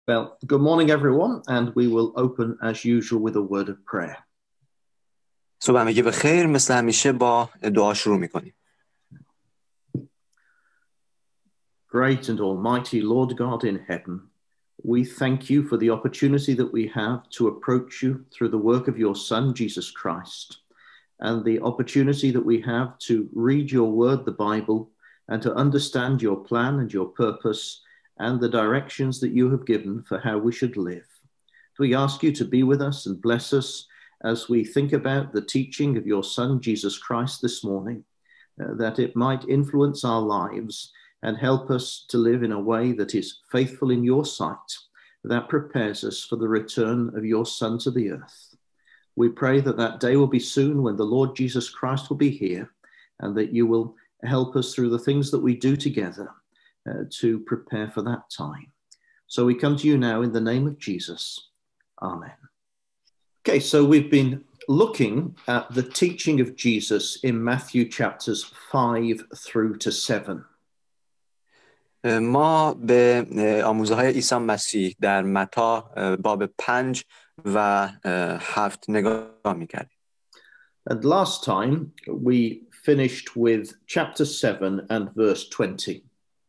Well, good morning, everyone, and we will open as usual with a word of prayer. صبح میگه به خیر مثل همیشه با دعا شروع میکنیم. Great and almighty Lord God in heaven, we thank you for the opportunity that we have to approach you through the work of your Son, Jesus Christ, and the opportunity that we have to read your word, the Bible, and to understand your plan and your purpose and the directions that you have given for how we should live. We ask you to be with us and bless us as we think about the teaching of your Son, Jesus Christ, this morning, that it might influence our lives and help us to live in a way that is faithful in your sight, that prepares us for the return of your Son to the earth. We pray that that day will be soon when the Lord Jesus Christ will be here, and that you will help us through the things that we do together to prepare for that time. So we come to you now in the name of Jesus. Amen. Okay, so we've been looking at the teaching of Jesus in Matthew chapters 5 through to 7. ما به آموزه‌های عیسی مسیح در متی باب 5 و 7 نگاه می‌کردیم. And last time we finished with chapter 7 and verse 20.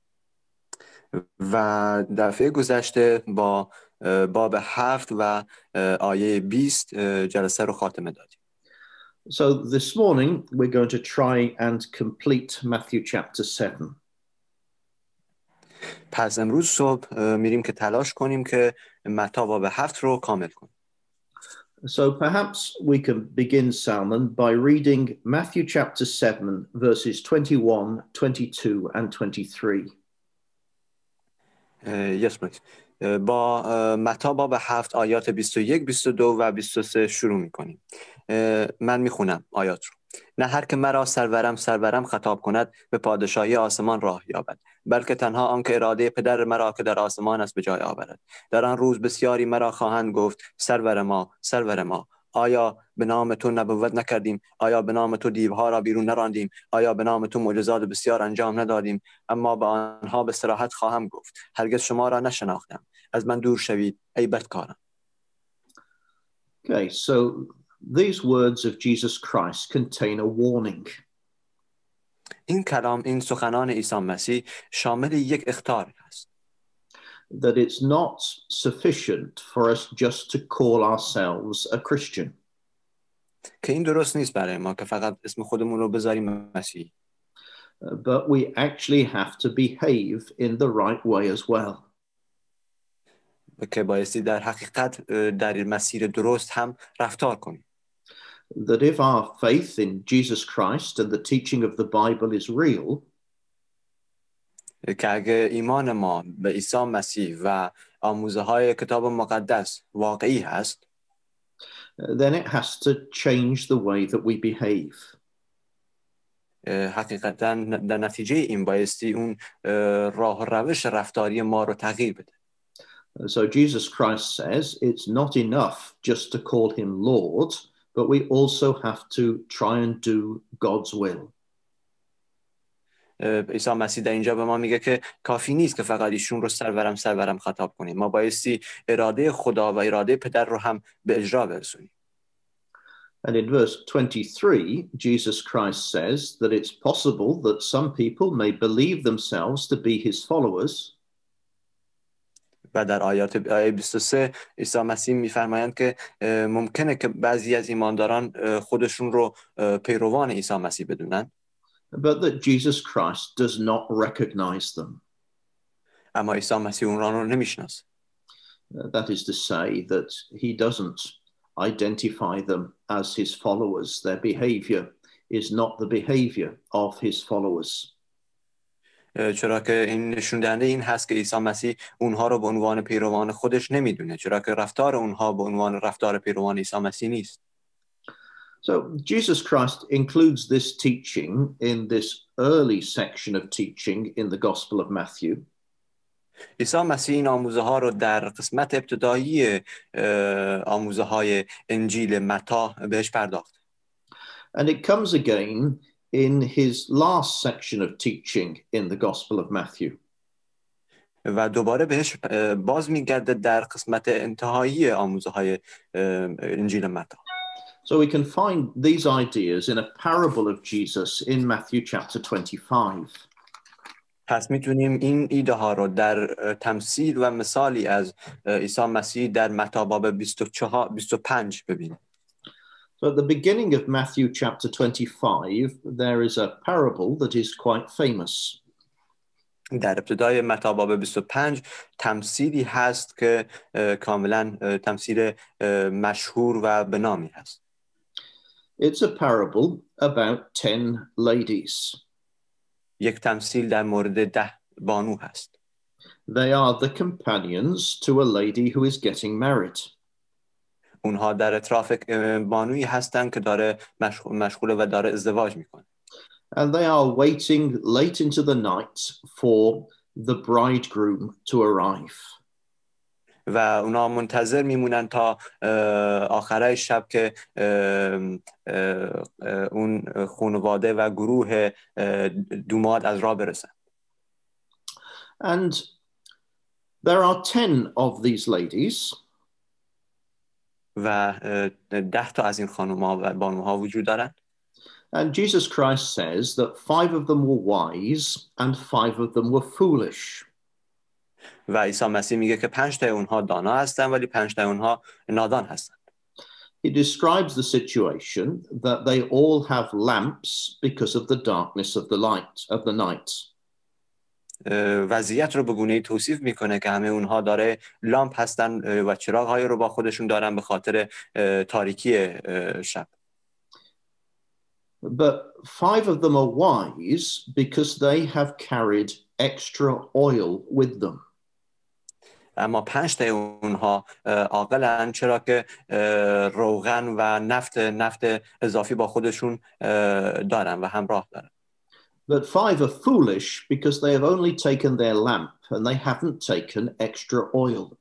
و دفعه گذشته با باب 7 و آیه 20 جلسه رو خاتمه دادیم. So this morning we're going to try and complete Matthew chapter 7. پس امروز صبح میریم که تلاش کنیم که متی باب 7 رو کامل کنیم. So perhaps we can begin, Salman, by reading Matthew chapter 7, verses 21, 22, and 23. Yes, please. با متی باب 7 آیات 21 22 و 23 شروع میکنیم. من میخونم آیات رو. نه هر که مرا سرورم خطاب کند به پادشاهی آسمان راه یابد، بلکه تنها آن که اراده پدر مرا که در آسمان است به جای آورد. در آن روز بسیاری مرا خواهند گفت سرور ما، آیا به نام تو نبوت نکردیم؟ آیا به نام تو دیوها را بیرون نراندیم؟ آیا به نام تو معجزات بسیار انجام ندادیم؟ اما به آنها به صراحت خواهم گفت هرگز شما را نشناختم، از من دور شوید ای بدکاران. Okay, so these words of Jesus Christ contain a warning. این سخنان عیسی مسیح شامل یک اخطار است. That it's not sufficient for us just to call ourselves a Christian. که این درست نیست برای ما که فقط اسم خودمون رو بذاریم مسیحی. But we actually have to behave in the right way as well. که بایستی در حقیقت در مسیر درست هم رفتار کنیم. That if our faith in Jesus Christ and the teaching of the Bible is real, که اگه ایمان ما به عیسی مسیح و آموزه‌های کتاب مقدس واقعی هست، then it has to change the way that we behave. حقیقتا در نتیجه این بایستی اون راه و روش رفتاری ما رو تغییر بده. So Jesus Christ says it's not enough just to call him Lord, but we also have to try and do God's will. عیسی مسیح در اینجا به ما میگه که کافی نیست که فقط ایشون رو سرورم خطاب کنیم. ما بایستی اراده خدا و اراده پدر رو هم به اجرا برسونیم. And in verse 23, Jesus Christ says that it's possible that some people may believe themselves to be his followers. و در آیه 23 عیسی مسیح میفرمایند که ممکنه که بعضی از ایمانداران خودشون رو پیروان عیسی مسیح بدونن. But that Jesus Christ does not recognize them. اما عیسی مسیح اونها رو نمیشناسه. That is to say that he doesn't identify them as his followers. Their behavior is not the behavior of his followers. چرا که این نشون دهنده این هست که عیسی مسیح اونها رو به عنوان پیروان خودش نمیدونه، چرا که رفتار اونها به عنوان رفتار پیروان عیسی مسیح نیست. So Jesus Christ includes this teaching in this early section of teaching in the Gospel of Matthew. عیسی مسیح این آموزه ها رو در قسمت ابتدایی آموزه های انجیل متی بهش پرداخت. And it comes again in his last section of teaching in the Gospel of Matthew. و دوباره بهش باز میگرده در قسمت انتهایی آموزه های انجیل متی. So we can find these ideas in a parable of Jesus in Matthew chapter 25. پس میتونیم این ایده ها رو در تمثیل و مثالی از عیسی مسیح در متی باب 25 ببینیم. So at the beginning of Matthew chapter 25, there is a parable that is quite famous. در ابتدای متی باب 25 تمثیلی هست که کاملا تمثیل مشهور و به نامی هست. It's a parable about 10 ladies. یک تمثیل در مورد 10 بانو هست. They are the companions to a lady who is getting married. اونها در اطراف بانویی هستند که داره مشغوله و داره ازدواج میکنه. And they are waiting late into the night for the bridegroom to arrive. و اونا منتظر میمونن تا آخرای شب که اون خانواده و گروه دوماد از راه برسن. And there are 10 of these ladies. و 10 تا از این خانوما و بانوها وجود دارن. And Jesus Christ says that 5 of them were wise and 5 of them were foolish. و عیسی مسیح میگه که 5 تا اونها دانا هستن ولی 5 تا اونها نادان هستن. He describes the situation that they all have lamps because of the darkness of the night. وضعیت رو به گونه‌ای توصیف میکنه که همه اونها داره لامپ هستن و چراغ‌هایی رو با خودشون دارن به خاطر تاریکی شب. But 5 of them are wise because they have carried extra oil with them. اما 5 تا اونها عاقلن چرا که روغن و نفت اضافی با خودشون دارن و همراه دارن. But 5 are foolish because they have only taken their lamp and they haven't taken extra oil.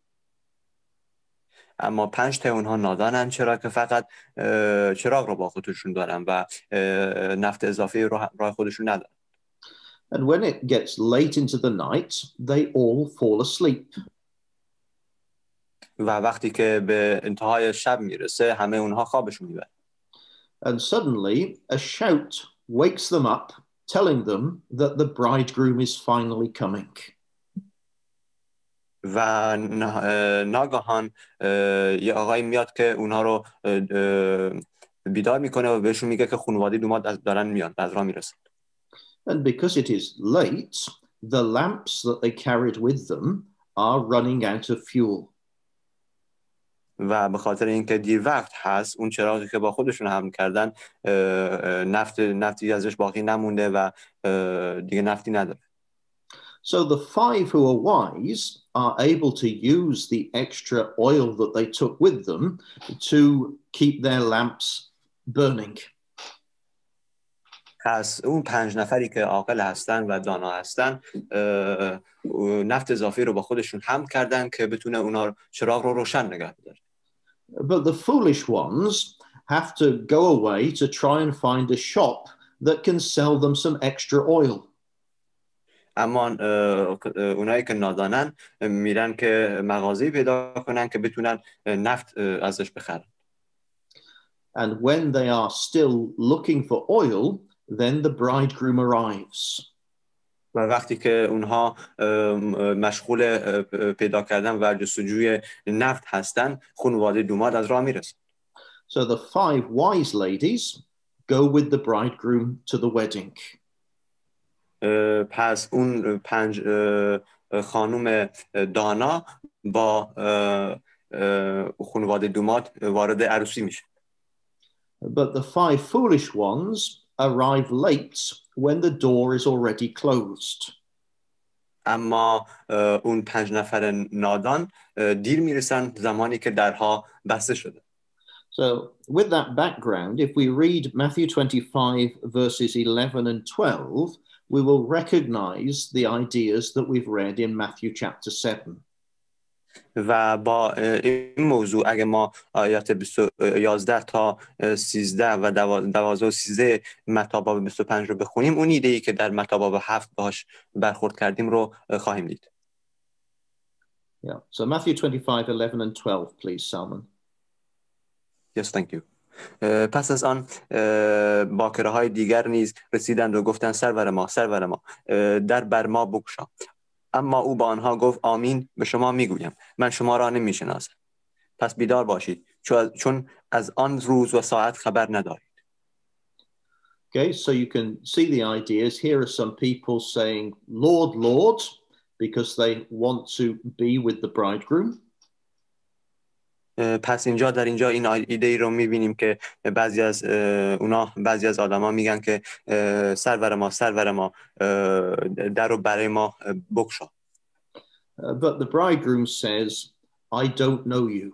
اما 5 تا اونها نادانن چرا که فقط چراغ رو با خودشون دارن و نفت اضافی راه خودشون ندارن. And when it gets late into the night, they all fall asleep. و وقتی که به انتهای شب میرسه همه اونها خوابشون میبرن. And suddenly a shout wakes them up, telling them that the bridegroom is finally coming. و ناگهان یه آقای میاد که اونها رو بیدار میکنه و بهشون میگه که خانواده دوماد دارن میان، از راه میرسن. And because it is late, the lamps that they carried with them are running out of fuel. و به خاطر اینکه دیر وقت هست اون چراغی که با خودشون حمل کردن نفتی ازش باقی نمونده و دیگه نفتی نداره. So the 5 who are wise are able to use the extra oil that they took with them to keep their lamps burning. پس اون 5 نفری که عاقل هستن و دانا هستن نفت اضافی رو با خودشون حمل کردن که بتونه اونا چراغ رو روشن نگه داره. But the foolish ones have to go away to try and find a shop that can sell them some extra oil. اما اونایی که نادانن میرن که مغازه‌ای پیدا کنن که بتونن نفت ازش بخرن. And when they are still looking for oil, then the bridegroom arrives. و وقتی که اونها مشغول پیدا کردن و جستجوی نفت هستن خانواده دوماد از راه میرسن. So the 5 wise ladies go with the bridegroom to the wedding. پس اون 5 خانم دانا با خانواده دوماد وارد عروسی میشه. But the 5 foolish ones arrive late when the door is already closed. اما اون 5 نفر نادان دیر میرسن زمانی که درها بسته شده. So with that background, if we read Matthew 25 verses 11 and 12, we will recognize the ideas that we've read in Matthew chapter 7. و با این موضوع اگه ما آیات 11 تا 13 و 12 و 13 متی باب 25 رو بخونیم اون ایده‌ای که در متی باب 7 باهاش برخورد کردیم رو خواهیم دید. Yeah. So Matthew 25:11 and 12, please, Salman. Yes, thank you. پس از آن باکره های دیگر نیز رسیدند و گفتند سرور ما در بر ما بگشا. اما او با آنها گفت آمین به شما میگویم من شما را نمیشناسم. پس بیدار باشید چون از آن روز و ساعت خبر ندارید. Okay, so you can see the ideas. Here are some people saying, Lord, Lord, because they want to be with the bridegroom. پس اینجا در اینجا این ایده ای رو میبینیم که بعضی از آدما میگن که سرور ما در رو برای ما بگشا. But the bridegroom says, I don't know you.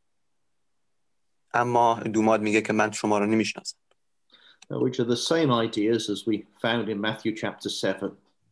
اما دوماد میگه که من شما رو نمیشناسم. Which are the same ideas as we found in Matthew chapter 7.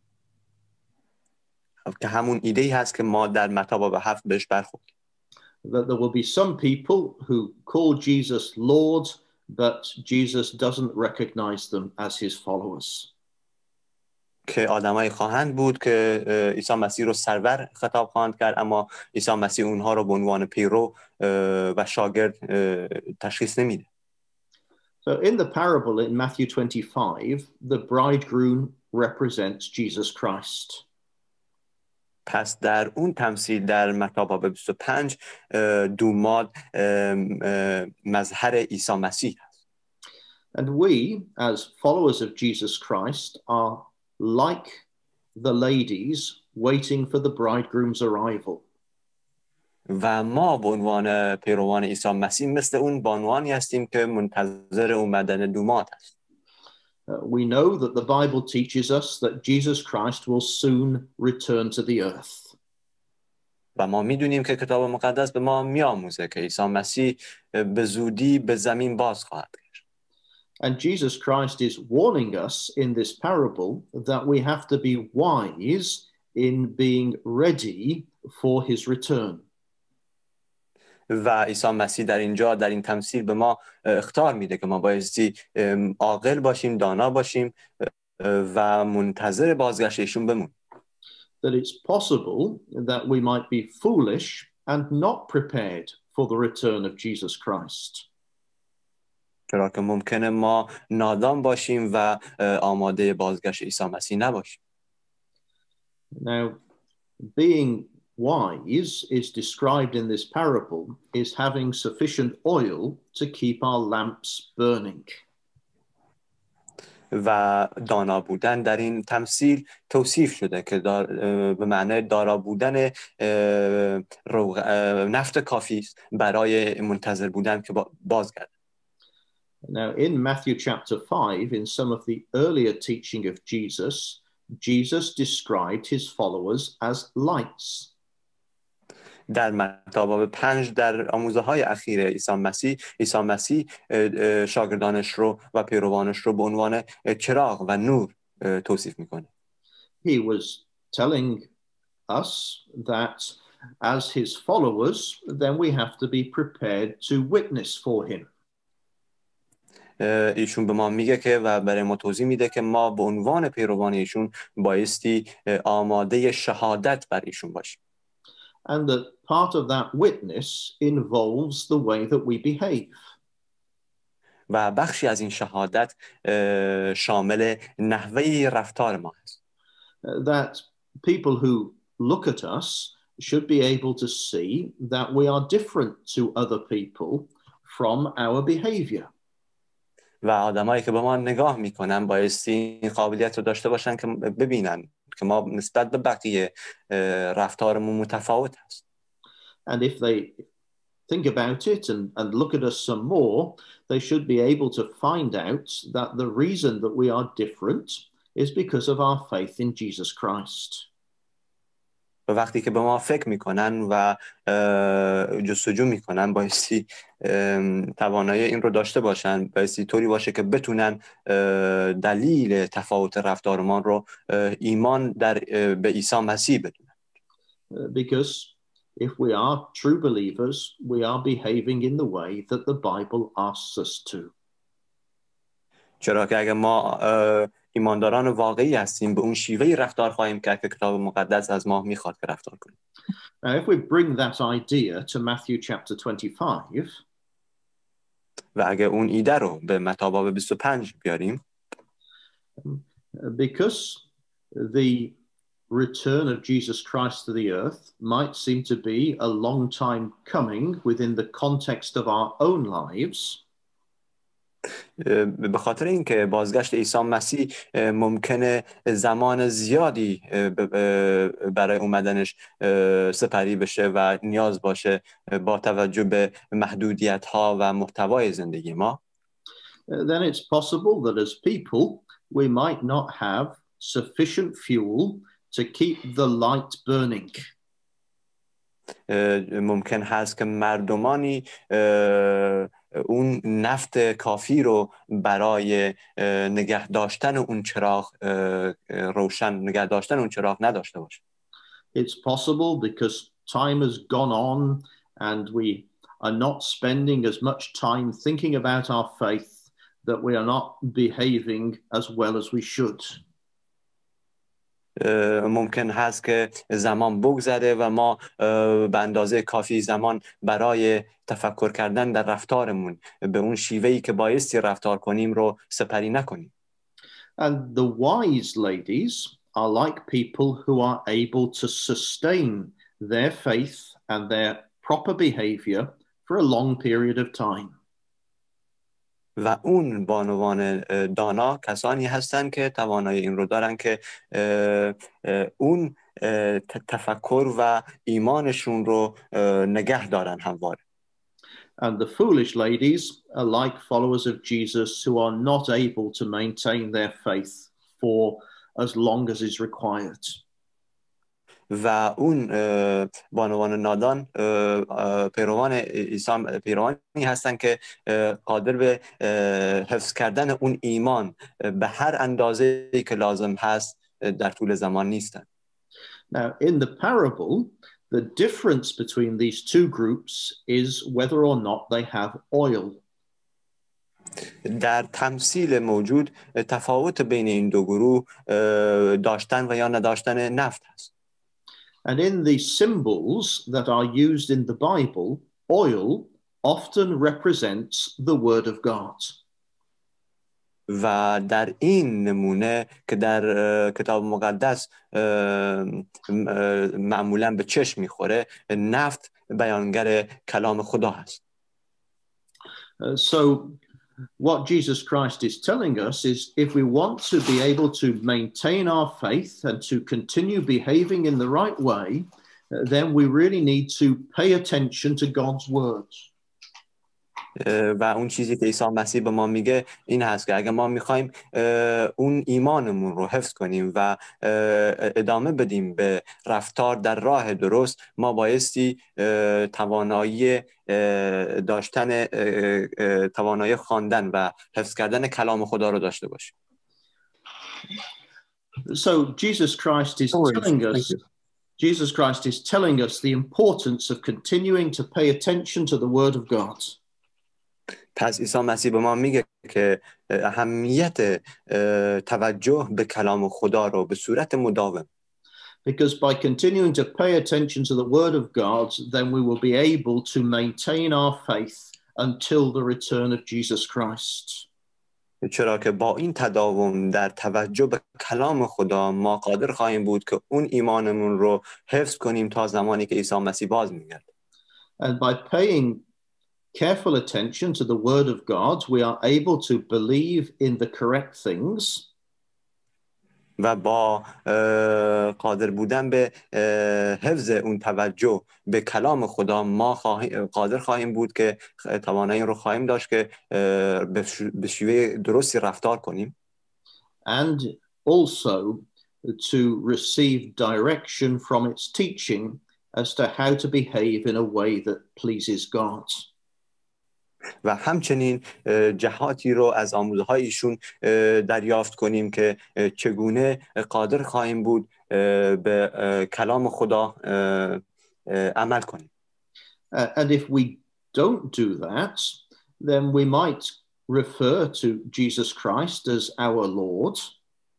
که همون ایده ای هست که ما در متی باب 7 بهش برخوردیم. That there will be some people who call Jesus Lord, but Jesus doesn't recognize them as his followers. که آدمایی خواهند بود که عیسی مسیح رو سرور خطاب خواهند کرد اما عیسی مسیح اونها رو به عنوان پیرو و شاگرد تشخیص نمیده. So in the parable in Matthew 25, the bridegroom represents Jesus Christ. پس در اون تمثیل در متی باب 25 دوماد مظهر عیسی مسیح است. And we as followers of Jesus Christ are like the ladies waiting for the bridegroom's arrival. و ما به عنوان پیروان عیسی مسیح مثل اون بانوانی هستیم که منتظر اومدن دوماد است. We know that the Bible teaches us that Jesus Christ will soon return to the earth. و ما میدونیم که کتاب مقدس به ما میآموزه که عیسی مسیح به زودی به زمین باز خواهد گشت. And Jesus Christ is warning us in this parable that we have to be wise in being ready for his return. و عیسی مسیح در اینجا در این تمثیل به ما اخطار میده که ما بایستی عاقل باشیم، دانا باشیم و منتظر بازگشت ایشون بمونیم. That it's possible that we might be foolish and not prepared for the return of Jesus Christ. چرا که ممکنه ما نادان باشیم و آماده بازگشت عیسی مسیح نباشیم. Now, being wise is described in this parable is having sufficient oil to keep our lamps burning. و دانا بودن در این تمثیل توصیف شده که به معنای دارا بودن نفت کافی است برای منتظر بودن که بازگرده. Now, in Matthew chapter 5, in some of the earlier teaching of Jesus, Jesus described his followers as lights. در متی باب 5 در آموزه‌های اخیر عیسی مسیح شاگردانش رو و پیروانش رو به عنوان چراغ و نور توصیف میکنه. He was telling us that as his followers, then we have to be prepared to witness for him. ایشون به ما میگه که و برای ما توضیح میده که ما به عنوان پیروان ایشون بایستی آماده شهادت بر ایشون باشیم. And that part of that witness involves the way that we behave. و بخشی از این شهادت شامل نحوه رفتار ما است. That people who look at us should be able to see that we are different to other people from our behavior. و آدمایی که به ما نگاه میکنن بایستی این قابلیت رو داشته باشن که ببینن که ما نسبت به بقیه رفتارمون متفاوت است. And if they think about it and look at us some more, they should be able to find out that the reason that we are different is because of our faith in Jesus Christ. و وقتی که به ما فکر میکنن و جستجو میکنن بایستی توانایی این رو داشته باشن، بایستی طوری باشه که بتونن دلیل تفاوت رفتارمان رو ایمان به عیسی مسیح بدونن. Because if we are true believers, we are behaving in the way that the Bible asks us to. چرا که اگه ما ایمانداران واقعی هستیم به اون شیوهی رفتار خواهیم کرد که کتاب مقدس از ما میخواد که رفتار کنیم. Now, if we bring that idea to Matthew chapter 25, و اگه اون ایده رو به متی باب 25 بیاریم، because the return of Jesus Christ to the earth might seem to be a long time coming within the context of our own lives, به خاطر اینکه بازگشت عیسی مسیح ممکنه زمان زیادی برای اومدنش سپری بشه و نیاز باشه با توجه به محدودیت ها و محتوای زندگی ما، then it's possible that as people we might not have sufficient fuel to keep the light burning. ممکن هست که مردمانی اون نفت کافی رو برای نگه داشتن اون چراغ روشن نگه داشتن اون چراغ نداشته باشه. It's possible because time has gone on and we are not spending as much time thinking about our faith that we are not behaving as well as we should. ممکن هست که زمان بگذره و ما به اندازه کافی زمان برای تفکر کردن در رفتارمون به اون شیوهی که بایستی رفتار کنیم رو سپری نکنیم. And the wise ladies are like people who are able to sustain their faith and their proper behavior for a long period of time. و اون بانوان دانا کسانی هستند که توانایی این رو دارن که اون تفکر و ایمانشون رو نگه دارن همواره. And the foolish ladies are like followers of Jesus who are not able to maintain their faith for as long as is required. و اون بانوان نادان پیروانی هستن که قادر به حفظ کردن اون ایمان به هر اندازه‌ای که لازم هست در طول زمان نیستن. Now, in the parable, the difference between these two groups is whether or not they have oil. در تمثیل موجود تفاوت بین این دو گروه داشتن و یا نداشتن نفت هست. And in the symbols that are used in the Bible, oil often represents the word of God. و در این نمونه که در کتاب مقدس معمولاً به چشم میخوره، نفت بیانگر کلام خدا هست. So what Jesus Christ is telling us is if we want to be able to maintain our faith and to continue behaving in the right way, then we really need to pay attention to God's words. و اون چیزی که عیسی مسیح به ما میگه این هست که اگه ما میخوایم اون ایمانمون رو حفظ کنیم و ادامه بدیم به رفتار در راه درست، ما بایستی توانایی داشتن توانایی خواندن و حفظ کردن کلام خدا رو داشته باشیم. So Jesus Christ is telling us the importance of continuing to pay attention to the word of God. پس عیسی مسیح به ما میگه که اهمیت توجه به کلام خدا رو به صورت مداوم. Because by continuing to pay attention to the word of God, then we will be able to maintain our faith until the return of Jesus Christ. چرا که با این تداوم در توجه به کلام خدا ما قادر خواهیم بود که اون ایمانمون رو حفظ کنیم تا زمانی که عیسی مسیح باز میگرده. And by paying careful attention to the word of God, we are able to believe in the correct things. و با قادر بودن به حفظ اون توجه به کلام خدا ما قادر خواهیم بود که توانایی رو خواهیم داشت که به شیوه درستی رفتار کنیم. And also to receive direction from its teaching as to how to behave in a way that pleases God. و همچنین جهاتی رو از آموزه‌های ایشون دریافت کنیم که چگونه قادر خواهیم بود به کلام خدا عمل کنیم. And if we don't do that, then we might refer to Jesus Christ as our Lord.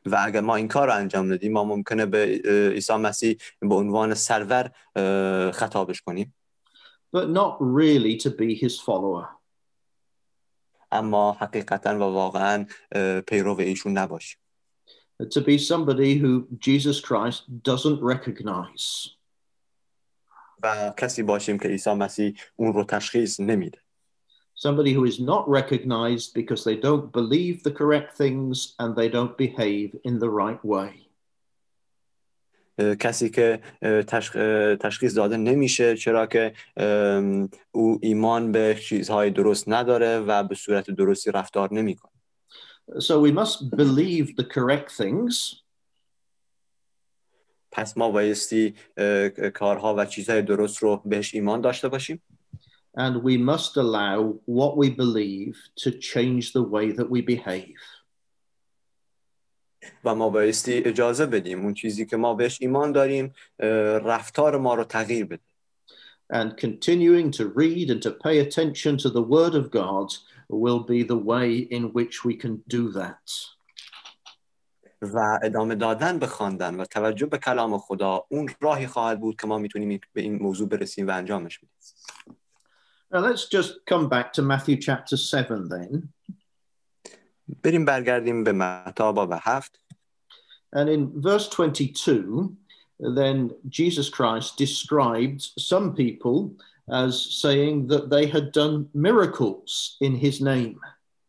و اگر ما این کار رو انجام ندیم ما ممکنه به عیسی مسیح به عنوان سرور خطابش کنیم but not really to be his follower. اما حقیقتا و واقعا پیرو ایشون نباشیم. To be somebody who Jesus Christ doesn't recognize. و کسی باشیم که عیسی مسیح اون رو تشخیص نمیده. Somebody who is not recognized because they don't believe the correct things and they don't behave in the right way. کسی که تشخیص داده نمیشه چرا که او ایمان به چیزهای درست نداره و به صورت درستی رفتار نمیکنه. So we must believe the correct things. پس ما بایستی کارها و چیزهای درست رو بهش ایمان داشته باشیم. And we must allow what we believe to change the way that we behave. و ما بایستی اجازه بدیم اون چیزی که ما بهش ایمان داریم رفتار ما رو تغییر بده. And continuing to read and to pay attention to the word of God will be the way in which we can do that. و ادامه دادن به خواندن و توجه به کلام خدا اون راهی خواهد بود که ما میتونیم به این موضوع برسیم و انجامش بدیم. Now let's just come back to Matthew chapter 7 then. بریم برگردیم به متی باب 7. And in verse 22, then Jesus Christ described some people as saying that they had done miracles in his name.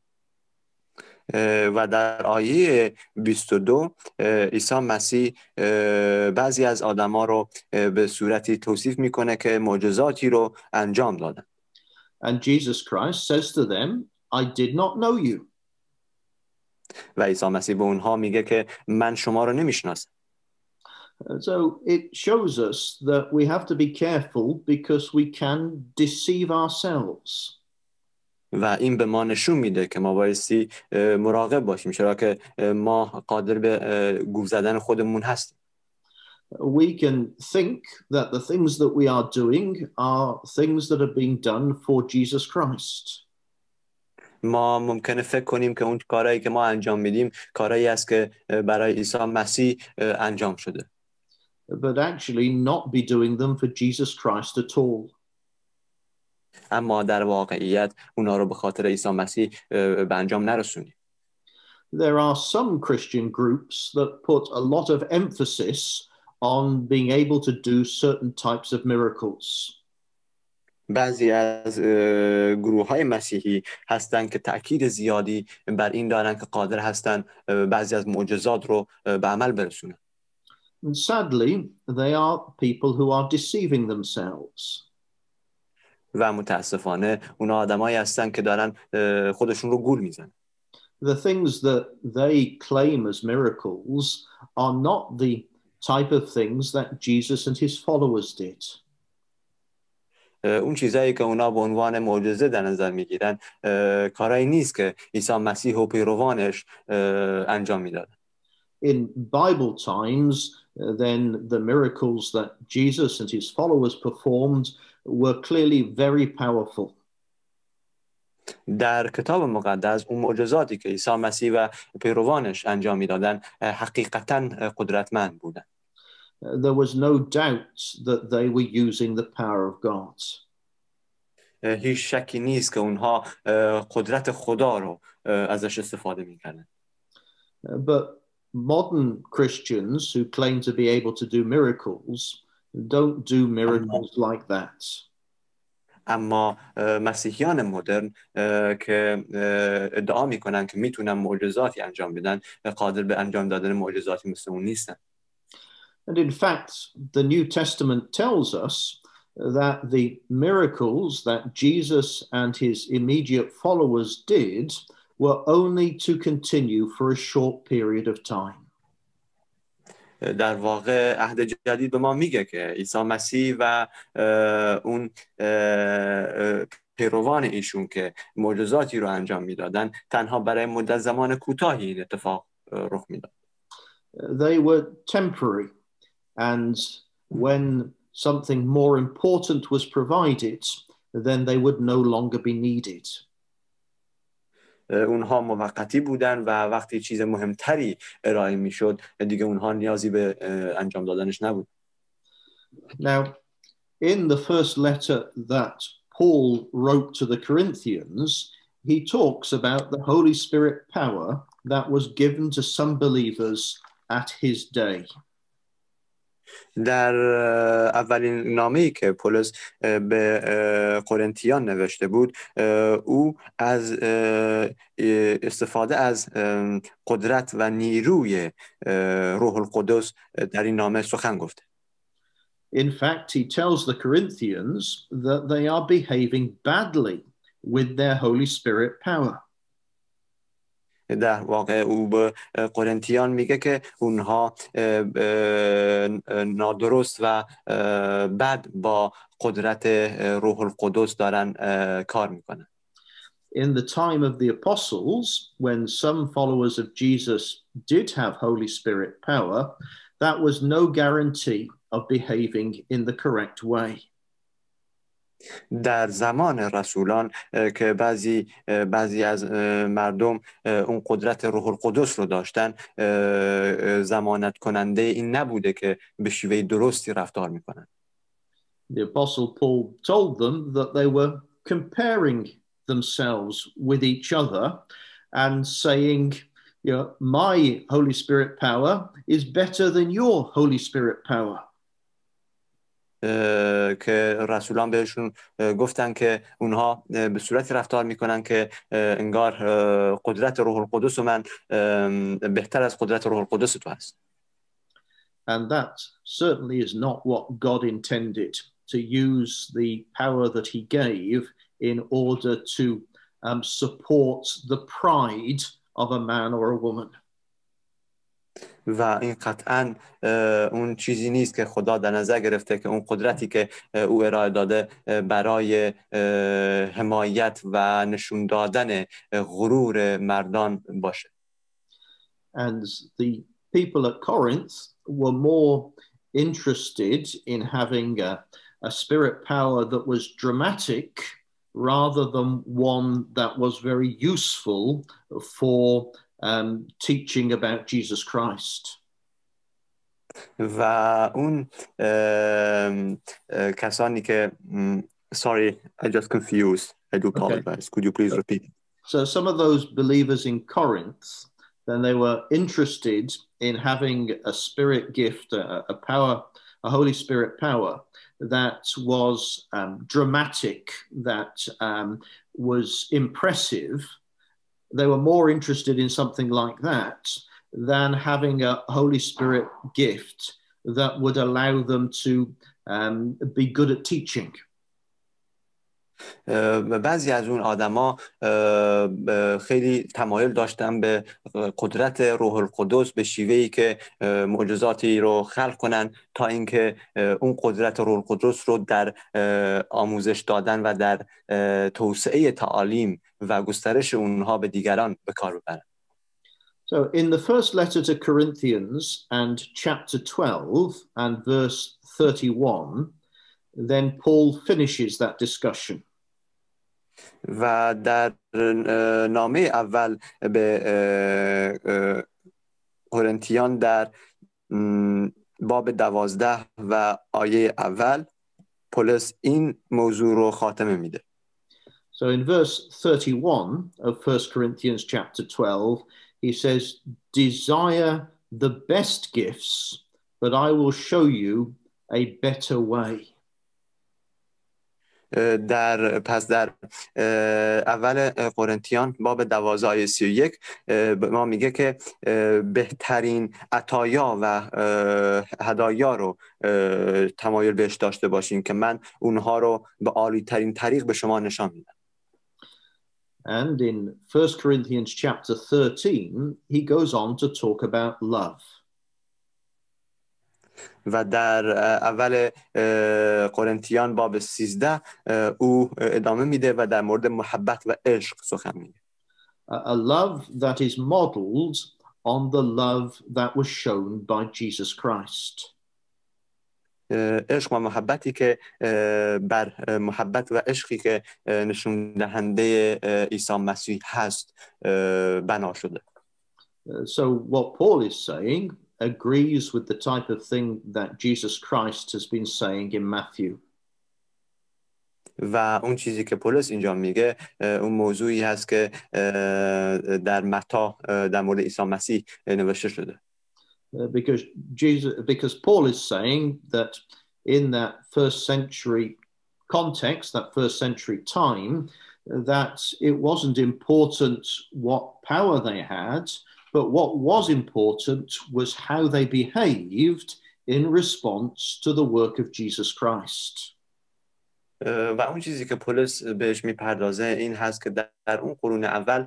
و در آیه 22 عیسی مسیح بعضی از آدما رو به صورتی توصیف میکنه که معجزاتی رو انجام دادن. And Jesus Christ says to them, I did not know you. و عیسی مسیح به اونها میگه که من شما رو نمیشناسم. So it shows us that we have to be careful because we can deceive ourselves. و این به ما نشون میده که ما بایستی مراقب باشیم چرا که ما قادر به گول زدن خودمون هستیم. We can think that the things that we are doing are things that are being done for Jesus Christ. ما ممکنه فکر کنیم که اون کارهایی که ما انجام میدیم کارهایی است که برای عیسی مسیح انجام شده. But actually not be doing them for Jesus Christ at all. اما در واقعیت اونا رو به خاطر عیسی مسیح به انجام نرسونیم. There are some Christian groups that put a lot of emphasis on being able to do certain types of miracles. بعضی از گروه‌های مسیحی هستند که تأکید زیادی بر این دارن که قادر هستند بعضی از معجزات رو به عمل برسونن. And sadly, they are people who are deceiving themselves. و متاسفانه اونا آدمایی هستن که دارن خودشون رو گول میزنن. The things that they claim as miracles are not the type of things that Jesus and his followers did. اون چیزایی که اونا به عنوان معجزه در نظر میگیرن کارایی نیست که عیسی مسیح و پیروانش انجام میدادن. In Bible times, then the miracles that Jesus and his followers performed were clearly very powerful. در کتاب مقدس اون معجزاتی که عیسی مسیح و پیروانش انجام میدادن حقیقتاً قدرتمند بودن. There was no doubt that they were using the power of God. هیچ شکی نیست که اونها قدرت خدا رو ازش استفاده میکردن. But modern Christians who claim to be able to do miracles don't do miracles like that. اما مسیحیان مدرن که ادعا میکنن که میتونن معجزاتی انجام بدن قادر به انجام دادن معجزاتی مثل اون نیستن. And in fact, the New Testament tells us that the miracles that Jesus and his immediate followers did were only to continue for a short period of time. در واقع عهد جدید به ما میگه که عیسی مسیح و اون پیروان ایشون که معجزاتی رو انجام میدادن تنها برای مدت زمان کوتاهی این اتفاق رخ میداد. They were temporary, and when something more important was provided, then they would no longer be needed. اونها موقتی بودن و وقتی چیز مهمتری ارائه میشد دیگه اونها نیازی به انجام دادنش نبود. Now, in the first letter that Paul wrote to the Corinthians, he talks about the Holy Spirit power that was given to some believers at his day. در اولین نامه‌ای که پولس به قرنتیان نوشته بود او از استفاده از قدرت و نیروی روح القدس در این نامه سخن گفته. In fact, he tells the Corinthians that they are behaving badly with their Holy Spirit power. در واقع او به قرنتیان میگه که اونها نادرست و بد با قدرت روح القدس دارن کار میکنن. In the time of the apostles, when some followers of Jesus did have Holy Spirit power, that was no guarantee of behaving in the correct way. در زمان رسولان که بعضی از مردم اون قدرت روح القدس رو داشتن ضمانت کننده این نبوده که به شیوه درستی رفتار میکنن. The apostle Paul told them that they were comparing themselves with each other and saying, you know, my Holy Spirit power is better than your Holy Spirit power. که رسولان بهشون گفتن که اونها به صورتی رفتار میکنن که انگار قدرت روح القدس و من بهتر از قدرت روح القدس تو هست. And that certainly is not what God intended, to use the power that he gave in order to support the pride of a man or a woman. و این قطعاً اون چیزی نیست که خدا در نظر گرفته که اون قدرتی که او ارائه داده برای حمایت و نشون دادن غرور مردان باشه. And the people at Corinth were more interested in having a spirit power that was dramatic rather than one that was very useful for teaching about Jesus Christ. و اون کسانی که sorry, I just confused. I do apologize. Could you please repeat? So some of those believers in Corinth, then they were interested in having a spirit gift, a power, a Holy Spirit power that was dramatic, that was impressive. They were more interested in something like that than having a Holy Spirit gift that would allow them to be good at teaching. بعضی از اون آدما خیلی تمایل داشتن به قدرت روح القدس به شیوهی که معجزاتی رو خلق کنن تا اینکه اون قدرت روح القدس رو در آموزش دادن و در توسعه تعالیم و گسترش اونها به دیگران به کار ببرن. So in the first letter to Corinthians and chapter 12 and verse 31, then Paul finishes that discussion. و در نامه اول به قرنتیان در باب 12 و آیه اول پولس این موضوع رو خاتمه میده. So in verse 31 of 1 Corinthians chapter 12, he says, desire the best gifts, but I will show you a better way. پس در اول قرنتیان باب 12 آیه 31 به ما میگه که بهترین عطایا و هدایا رو تمایل بهش داشته باشین که من اونها رو به عالی ترین طریق به شما نشان میدم. And in 1 Corinthians chapter 13, he goes on to talk about love. و در اول قرنتیان باب 13 او ادامه میده و در مورد محبت و عشق سخن میگه. A love that is modeled on the love that was shown by Jesus Christ. عشق و محبتی که بر محبت و عشقی که نشون دهنده عیسی مسیح هست بنا شده. So what Paul is saying agrees with the type of thing that Jesus Christ has been saying in Matthew. و اون چیزی که پولس اینجا میگه اون موضوعی هست که در متی در مورد عیسی مسیح نوشته شده. Because Paul is saying that in that first century context, that first century time, that it wasn't important what power they had, but what was important was how they behaved in response to the work of Jesus Christ. و اون چیزی که پولس بهش میپردازه این هست که در اون قرون اول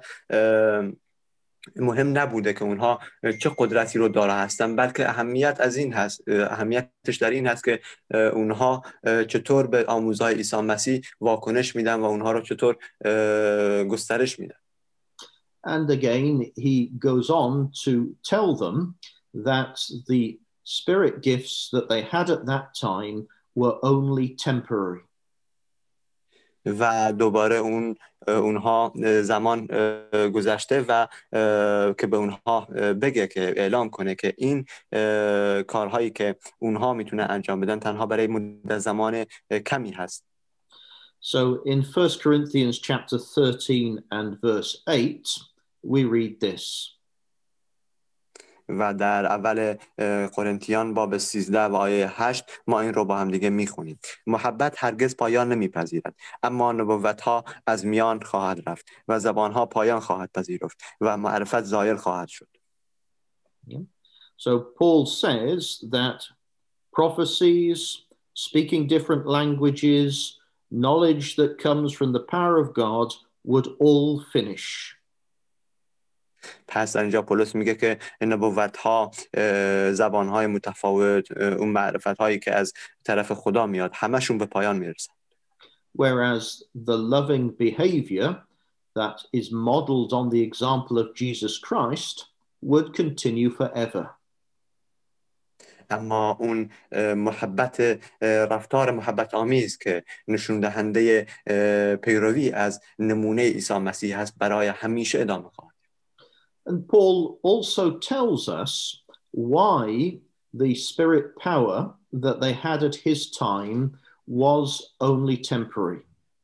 مهم نبوده که اونها چه قدرتی رو داره هستن، بلکه اهمیتش در این هست که اونها چطور به آموزهای عیسی مسیح واکنش میدن و اونها رو چطور گسترش میدن. And again he goes on to tell them that the spirit gifts that they had at that time were only temporary. و دوباره اونها زمان گذشته و که به اونها بگه که اعلام کنه که این کارهایی که اونها میتونن انجام بدن تنها برای مدت زمان کمی هست. So in 1 Corinthians chapter 13 and verse 8 we read this. و در اول قرنتیان باب 13 و آیه 8 ما این رو با هم دیگه میخونیم. محبت هرگز پایان نمیپذیرد، اما نبوت‌ها از میان خواهد رفت و زبان‌ها پایان خواهد پذیرفت و معرفت زایل خواهد شد. So Paul says that prophecies, speaking different languages, knowledge that comes from the power of God would all finish. پس در اینجا پولس میگه که نبوت‌ها، زبان‌های متفاوت، اون معرفت‌هایی که از طرف خدا میاد همشون به پایان میرسن. Whereas the loving behavior that is modeled on the example of Jesus Christ would continue forever. اما اون رفتار محبت آمیز که نشون دهنده پیروی از نمونه عیسی مسیح هست برای همیشه ادامه خواهد. And Paul also tells us why the spirit power that they had at his time was only temporary.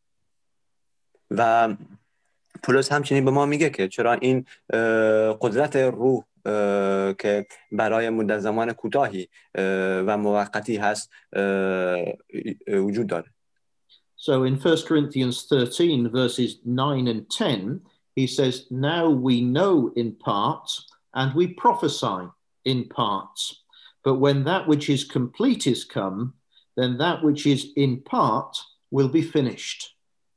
و پولس همچنین به ما میگه که چرا این قدرت روح که برای مدت زمان کوتاهی و موقتی هست وجود داره. So in 1 Corinthians 13 verses 9 and 10 he says, now we know in part and we prophesy in part. But when that which is complete is come, then that which is in part will be finished.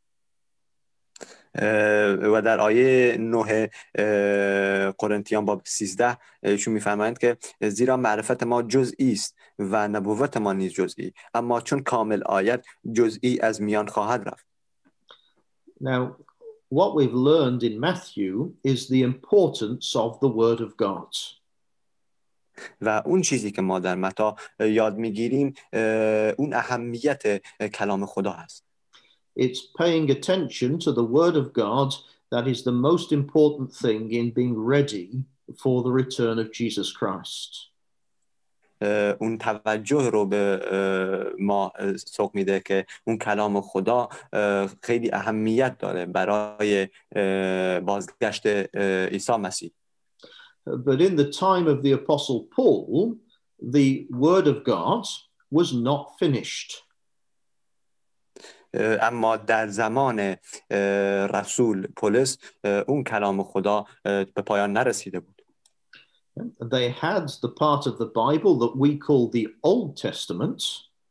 و در آیه 9 قرنتیان باب 13 ایشون میفرمایند که زیرا معرفت ما جزئی است و نبوت ما نیز جزئی، اما چون کامل آید جزئی از میان خواهد رفت. Now what we've learned in Matthew is the importance of the word of God. و اون چیزی که ما در متی یاد میگیریم اون اهمیت کلام خدا هست. It's paying attention to the word of God that is the most important thing in being ready for the return of Jesus Christ. اون توجه رو به ما سوق میده که اون کلام خدا خیلی اهمیت داره برای بازگشت عیسی مسیح. But in the time of the Apostle Paul, the word of God was not finished. اما در زمان رسول پولس اون کلام خدا به پایان نرسیده بود. They had the part of the Bible that we call the Old Testament.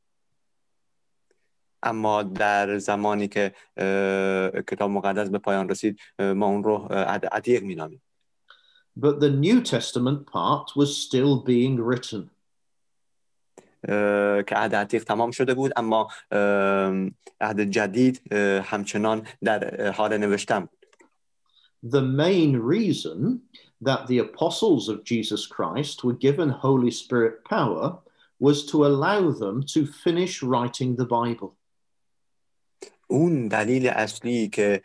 اما در زمانی که کتاب مقدس به پایان رسید ما اون رو عتیق می‌نامیم. But the New Testament part was still being written. که عهد عتیق تمام شده بود اما عهد جدید همچنان در حال نوشتن بود. The main reason that the apostles of Jesus Christ were given Holy Spirit power was to allow them to finish writing the Bible. اون دلیل اصلی که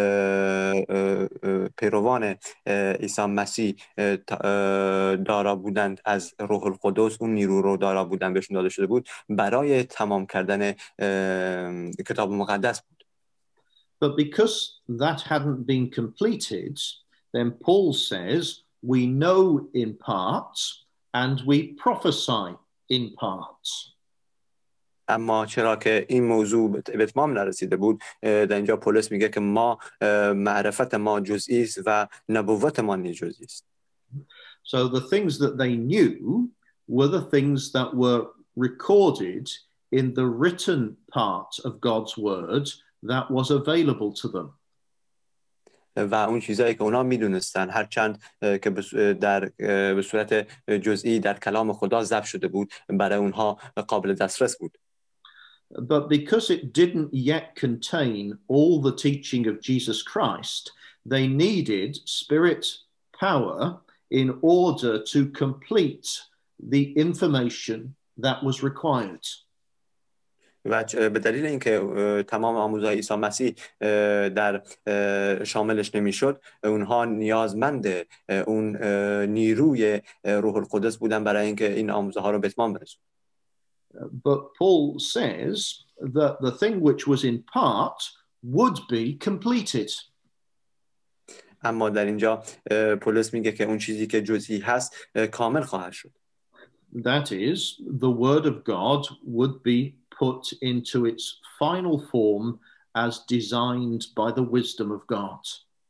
پیروان عیسی مسیح دارا بودند از روح القدس، اون نیرو رو دارا بودند بهشون داده شده بود برای تمام کردن کتاب مقدس بود. But because that hadn't been completed, then Paul says, we know in parts and we prophesy in parts. اما چرا که این موضوع به اتمام نرسیده بود، در اینجا پولس میگه که ما معرفت ما جزئی است و نبوت ما نیز جزئی است. So the things that they knew were the things that were recorded in the written part of God's word that was available to them. و اون چیزایی که اونا میدونستن، هرچند که به صورت جزئی در کلام خدا ضبط شده بود، برای اونها قابل دسترس بود. But because it didn't yet contain all the teaching of Jesus Christ, they needed spirit power in order to complete the information that was required. و به دلیل اینکه تمام آموزهای عیسی مسیح در شاملش نمیشد، اونها نیازمند اون نیروی روح القدس بودن برای اینکه این آموزها رو به اتمام برسونن. But Paul says that the thing which was in part would be completed. اما در اینجا پولس میگه که اون چیزی که جزئی هست کامل خواهد شد. That is, the word of God would be put into its final form as designed by the wisdom of God.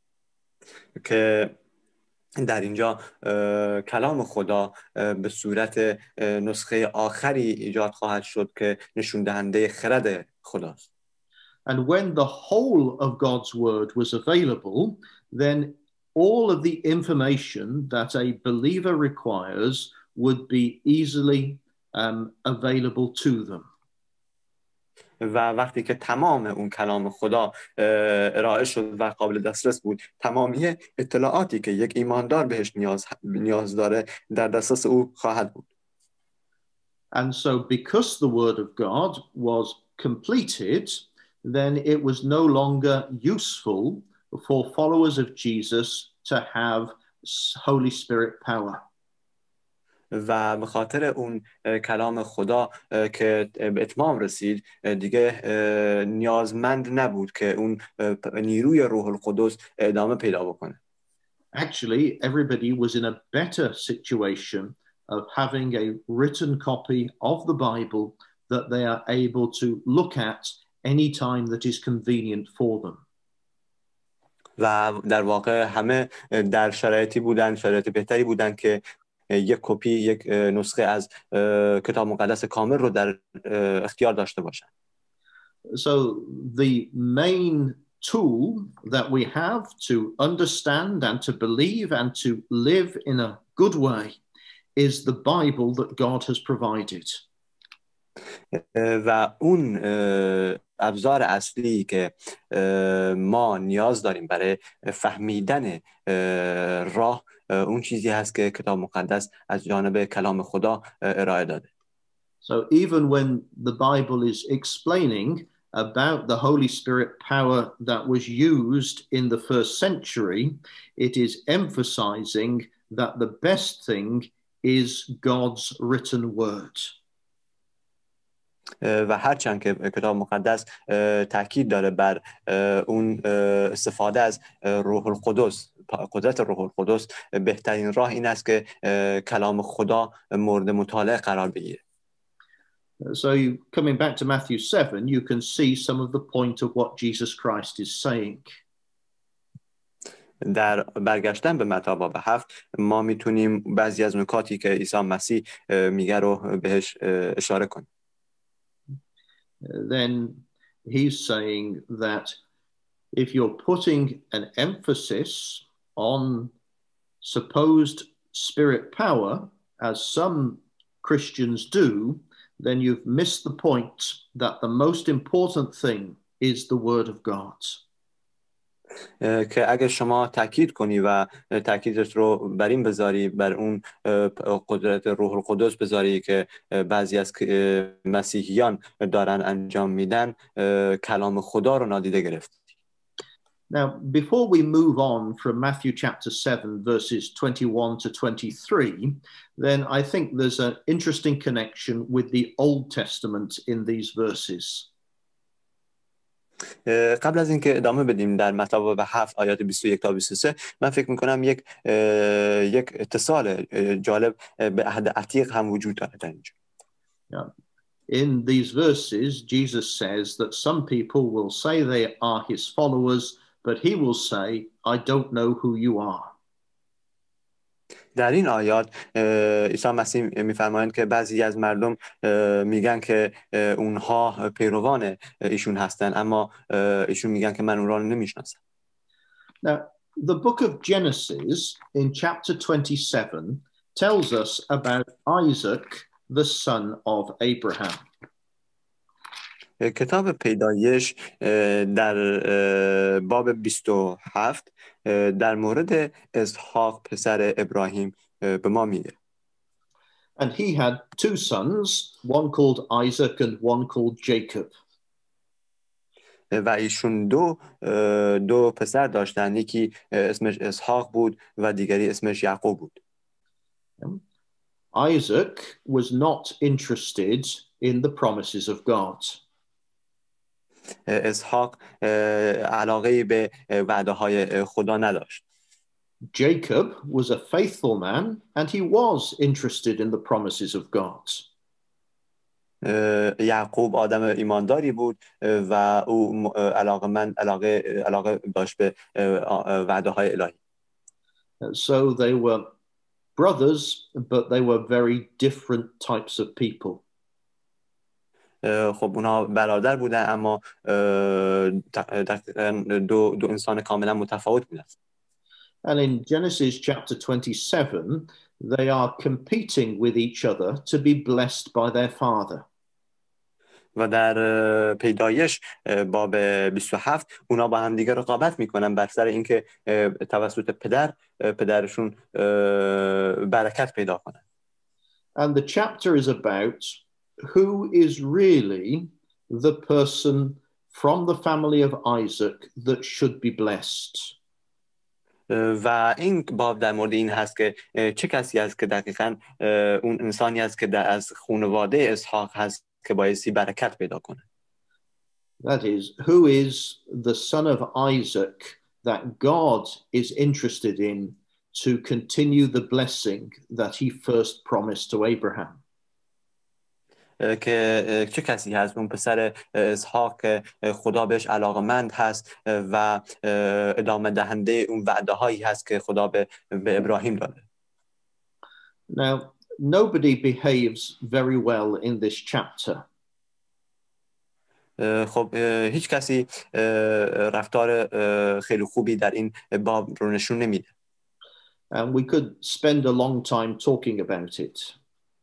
که در اینجا کلام خدا به صورت نسخه آخری ایجاد خواهد شد که نشون دهنده خرد خداست. And when the whole of God's word was available, then all of the information that a believer requires would be easily available to them. و وقتی که تمام اون کلام خدا ارائه شد و قابل دسترس بود، تمامی اطلاعاتی که یک ایماندار بهش نیاز داره در دسترس او خواهد بود. And so because the word of God was completed, then it was no longer useful for followers of Jesus to have Holy Spirit power. و به خاطر اون کلام خدا که به اتمام رسید، دیگه نیازمند نبود که اون نیروی روح القدس ادامه پیدا بکنه. Actually, everybody was in a better situation of having a written copy of the Bible that they are able to look at any time that is convenient for them. و در واقع همه در شرایط بهتری بودن که یک کپی، یک نسخه از کتاب مقدس کامل رو در اختیار داشته باشن. So the main tool that we have to understand and to believe and to live in a good way is the Bible that God has provided. و اون ابزار اصلی که ما نیاز داریم برای فهمیدن راه، اون چیزی هست که کتاب مقدس از جانب کلام خدا ارائه داده. So even when the Bible is explaining about the Holy Spirit power that was used in the first century, it is emphasizing that the best thing is God's written word. و هرچند که کتاب مقدس تاکید داره بر اون استفاده از روح القدس، قدرت روح القدس، بهترین راه این است که کلام خدا مورد مطالعه قرار بگیره. So coming back to Matthew 7, you can see some of the point of what Jesus Christ is saying. در برگشتن به متی باب 7 ما میتونیم بعضی از نکاتی که عیسی مسیح میگه رو بهش اشاره کنیم. Then he's saying that if you're putting an emphasis on supposed spirit power, as some Christians do, then you've missed the point that the most important thing is the word of God. که اگه شما تاکید کنی و تاکیدت رو بر این بذاری، بر اون قدرت روح القدس بذاری که بعضی از مسیحیان دارن انجام میدن، کلام خدا رو نادیده گرفت. Now, before we move on from Matthew chapter 7, verses 21 to 23, then I think there's an interesting connection with the Old Testament in these verses. قبل از اینکه ادامه بدیم در متی باب 7 آیات 21 تا 23، من فکر میکنم یک اتصال جالب به عهد عتیق هم وجود داره در اینجا. In these verses, Jesus says that some people will say they are his followers, but he will say, I don't know who you are. در این آیات عیسی مسیح میفرمایند که بعضی از مردم میگن که اونها پیروان ایشون هستن، اما ایشون میگن که من اون را نمیشناسم. Now, the book of Genesis in chapter 27 tells us about Isaac, the son of Abraham. کتاب پیدایش در باب 27 در مورد اسحاق پسر ابراهیم به ما میگه. And he had two sons, one called Isaac and one called Jacob. و ایشون دو پسر داشتن، یکی اسمش اسحاق بود و دیگری اسمش یعقوب بود. Isaac was not interested in the promises of God. اسحاق علاقه به وعده های خدا نداشت. Jacob was a faithful man and he was interested in the promises of God. یعقوب آدم ایمانداری بود و او علاقه داشت به وعده های الهی. So they were brothers, but they were very different types of people. خب اونا برادر بودن، اما دو انسان کاملا متفاوت بودن. And in Genesis chapter 27, they are competing with each other to be blessed by their father. و در پیدایش باب 27 اونا با هم دیگه رقابت میکنن بر سر اینکه توسط پدرشون برکت پیدا کنن. And the chapter is about who is really the person from the family of Isaac that should be blessed. و این باب در مورد این هست که چه کسی است که دقیقاً اون انسانی است که از خانواده اسحاق هست که بایستی برکت پیدا کنه. That is, who is the son of Isaac that God is interested in to continue the blessing that he first promised to Abraham. که چه کسی هست اون پسر اسحاق که خدا بهش علاقمند هست و ادامه دهنده اون وعده هایی هست که خدا به ابراهیم داده. Now, nobody behaves very well in this chapter. خب هیچ کسی رفتار خیلی خوبی در این باب رو نشون نمیده. And we could spend a long time talking about it.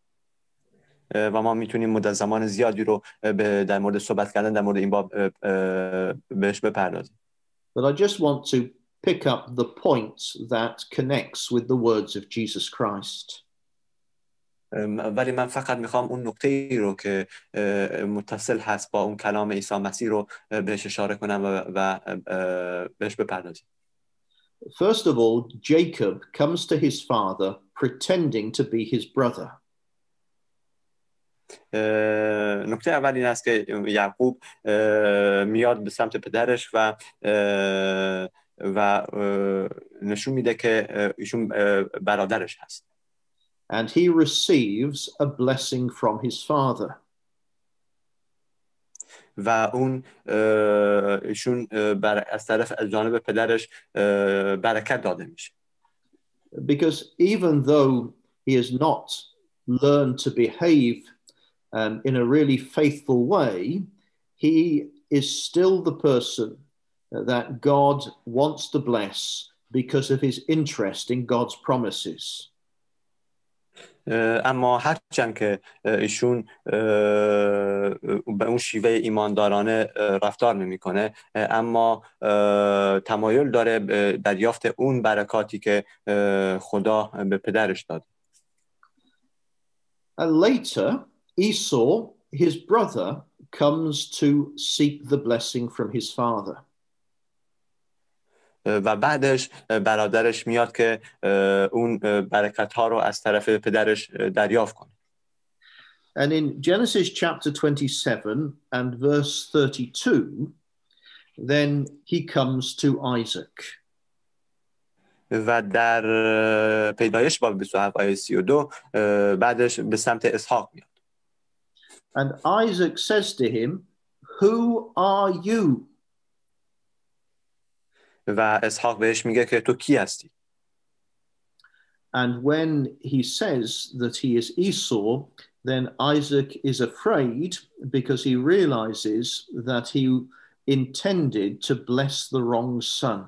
و ما میتونیم مدت زمان زیادی رو در مورد صحبت کردن در مورد این باب بهش بپردازیم. But I just want to pick up the point that connects with the words of Jesus Christ. ولی من فقط میخوام اون نکته ای رو که متصل هست با اون کلام عیسی مسیح رو بهش اشاره کنم و بهش بپردازیم. First of all, Jacob comes to his father pretending to be his brother. نکته اول این است که یعقوب میاد به سمت پدرش و نشون میده که ایشون برادرش هست. And he receives a blessing from his father. و اون ایشون از طرف از جانب پدرش برکت داده میشه. Because even though he has not learned to behave in a really faithful way, he is still the person that God wants to bless because of his interest in God's promises. اما هرچند که ایشون به اون شیوه ایماندارانه رفتار نمیکنه، اما تمایل داره دریافت اون برکاتی که خدا به پدرش داد. And later, Esau, his brother, comes to seek the blessing from his father. و بعدش برادرش میاد که اون برکت ها رو از طرف پدرش دریافت کنه. And in Genesis chapter 27 and verse 32, then he comes to Isaac. و در پیدایش باب 27 آیه 32 بعدش به سمت اسحاق میاد. And Isaac says to him, "Who are you?" و اسحاق بهش میگه که تو کی هستی؟ And when he says that he is Esau, then Isaac is afraid because he realizes that he intended to bless the wrong son.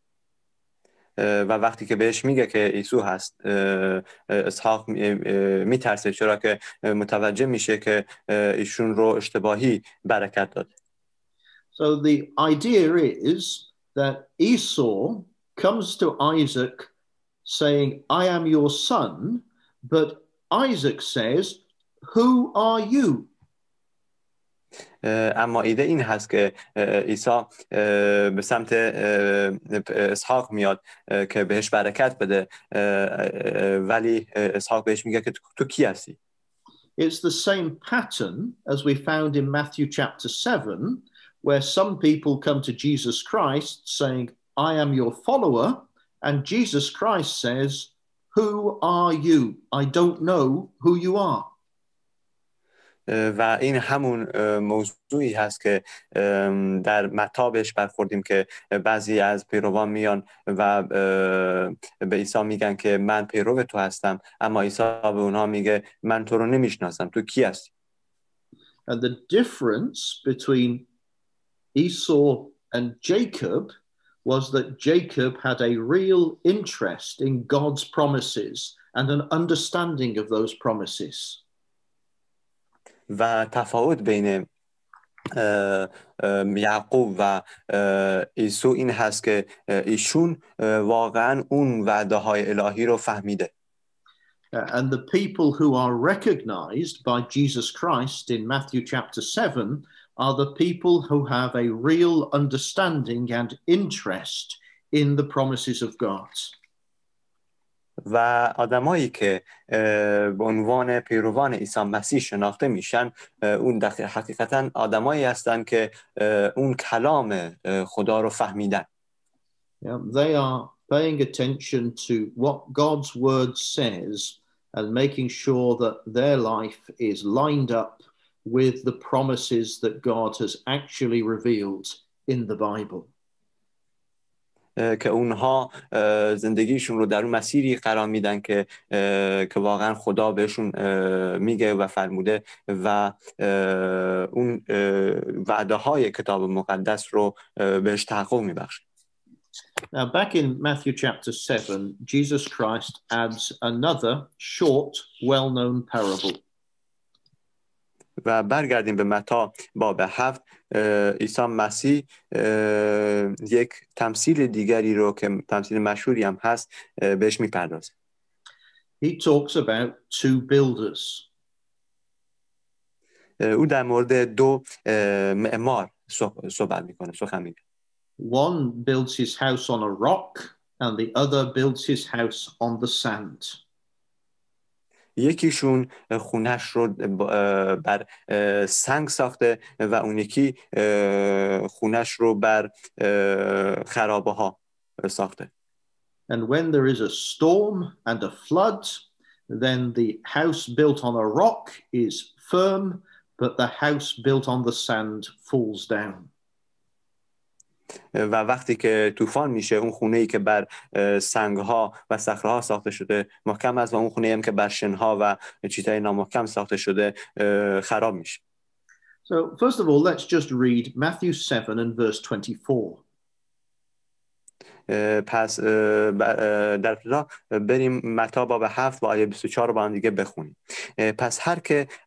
و وقتی که بهش میگه که عیسی هست، اسحاق میترسه، چرا که متوجه میشه که ایشون رو اشتباهی برکت داد. So the idea is that Esau comes to Isaac saying, "I am your son," but Isaac says, "Who are you?" اما ایده این هست که عیسی به سمت اسحاق میاد که بهش برکت بده، ولی اسحاق بهش میگه که تو کی هستی؟ It's the same pattern as we found in Matthew chapter 7, where some people come to Jesus Christ saying, "I am your follower," and Jesus Christ says, "Who are you? I don't know who you are." و این همون موضوعی هست که در متی بهش برخوردیم که بعضی از پیروان میان و به عیسی میگن که من پیرو تو هستم، اما عیسی به اونها میگه من تو رو نمیشناسم، تو کی هستی؟ And the difference between Esau and Jacob was that Jacob had a real interest in God's promises and an understanding of those promises. و تفاوت بین یعقوب و عیسی این هست که ایشون واقعا اون وعده های الهی رو فهمیده. And the people who are recognized by Jesus Christ in Matthew chapter 7 are the people who have a real understanding and interest in the promises of God. و آدمایی که به عنوان پیروان عیسی مسیح شناخته میشن، اون حقیقتا آدمایی هستند که اون کلام خدا رو فهمیدن. They are paying attention to what God's word says and making sure that their life is lined up with the promises that God has actually revealed in the Bible. که اونها زندگیشون رو در اون مسیری قرار میدن که واقعا خدا بهشون میگه و فرموده و اون وعده های کتاب مقدس رو بهش تحقق میبخشه. Now, back in Matthew chapter 7, Jesus Christ adds another short, well-known parable. و برگردیم به متی باب 7. عیسی مسیح یک تمثیل دیگری رو که تمثیل مشهوری هم هست بهش میپردازه. He talks about two builders. او در مورد دو معمار صحبت میکنه، سخن میگه. One builds his house on a rock and the other builds his house on the sand. یکیشون خونش رو بر سنگ ساخته و اون یکی خونش رو بر خرابه ها ساخته. And when there is a storm and a flood, then the house built on a rock is firm, but the house built on the sand falls down. و وقتی که طوفان میشه، اون خونه‌ای که بر سنگ‌ها و صخره‌ها ساخته شده محکم است و اون خونه‌ای هم که بر شن‌ها و چیزهای نامحکم ساخته شده خراب میشه. So first of all, let's just read Matthew 7 and verse 24. پس در ابتدا بریم متی باب 7 و آیه 24 رو با هم دیگه بخونیم. پس هر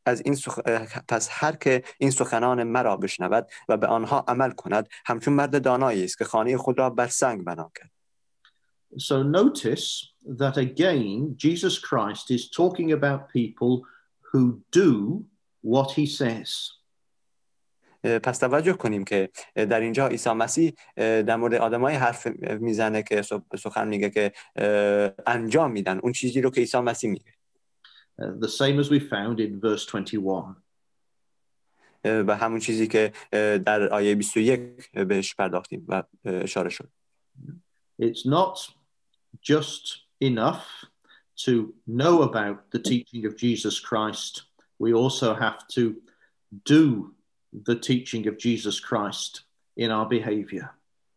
که این سخنان مرا بشنود و به آنها عمل کند همچون مرد دانایی است که خانه خود را بر سنگ بنا کرد. So notice that again Jesus Christ is talking about people who do what he says. پس توجه کنیم که در اینجا عیسی مسیح در مورد آدمای حرف میزنه که سخن میگه که انجام میدن اون چیزی رو که عیسی مسیح میگه. The same as we found in verse 21. و همون چیزی که در آیه 21 بهش پرداختیم و اشاره شد. It's not just enough to know about the teaching of Jesus Christ. We also have to do the teaching of Jesus Christ in our behavior.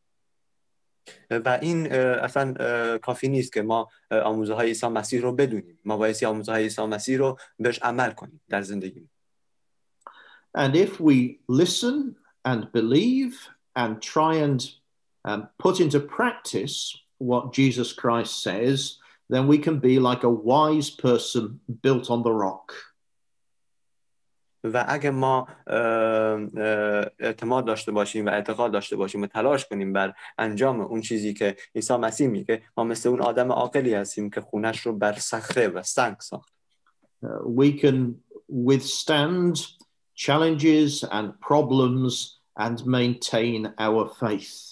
و این اصلا کافی نیست که ما آموزه های عیسی مسیح رو بدونیم. ما باید آموزه های عیسی مسیح رو بهش عمل کنیم در زندگی. And if we listen and believe and try and put into practice what Jesus Christ says, then we can be like a wise person built on the rock. و اگه ما اعتماد داشته باشیم و اعتقاد داشته باشیم و تلاش کنیم بر انجام اون چیزی که عیسی مسیح میگه، ما مثل اون آدم عاقلی هستیم که خونش رو بر صخره و سنگ ساخت. We can withstand challenges and problems and maintain our faith.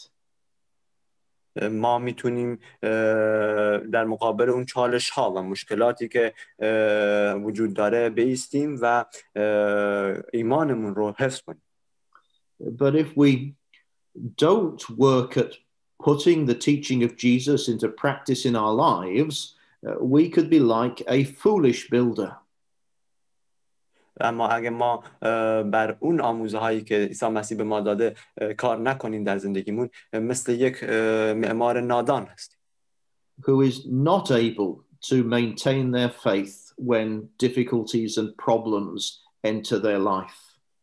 ما میتونیم در مقابل اون چالش ها و مشکلاتی که وجود داره بایستیم و ایمانمون رو حفظ کنیم. But if we don't work at putting the teaching of Jesus into practice in our lives, we could be like a foolish builder. اما اگه ما بر اون آموزه هایی که عیسی مسیح به ما داده کار نکنیم در زندگیمون، مثل یک معمار نادان هستیم. Who is not able to maintain their faith when difficulties and problems enter their life.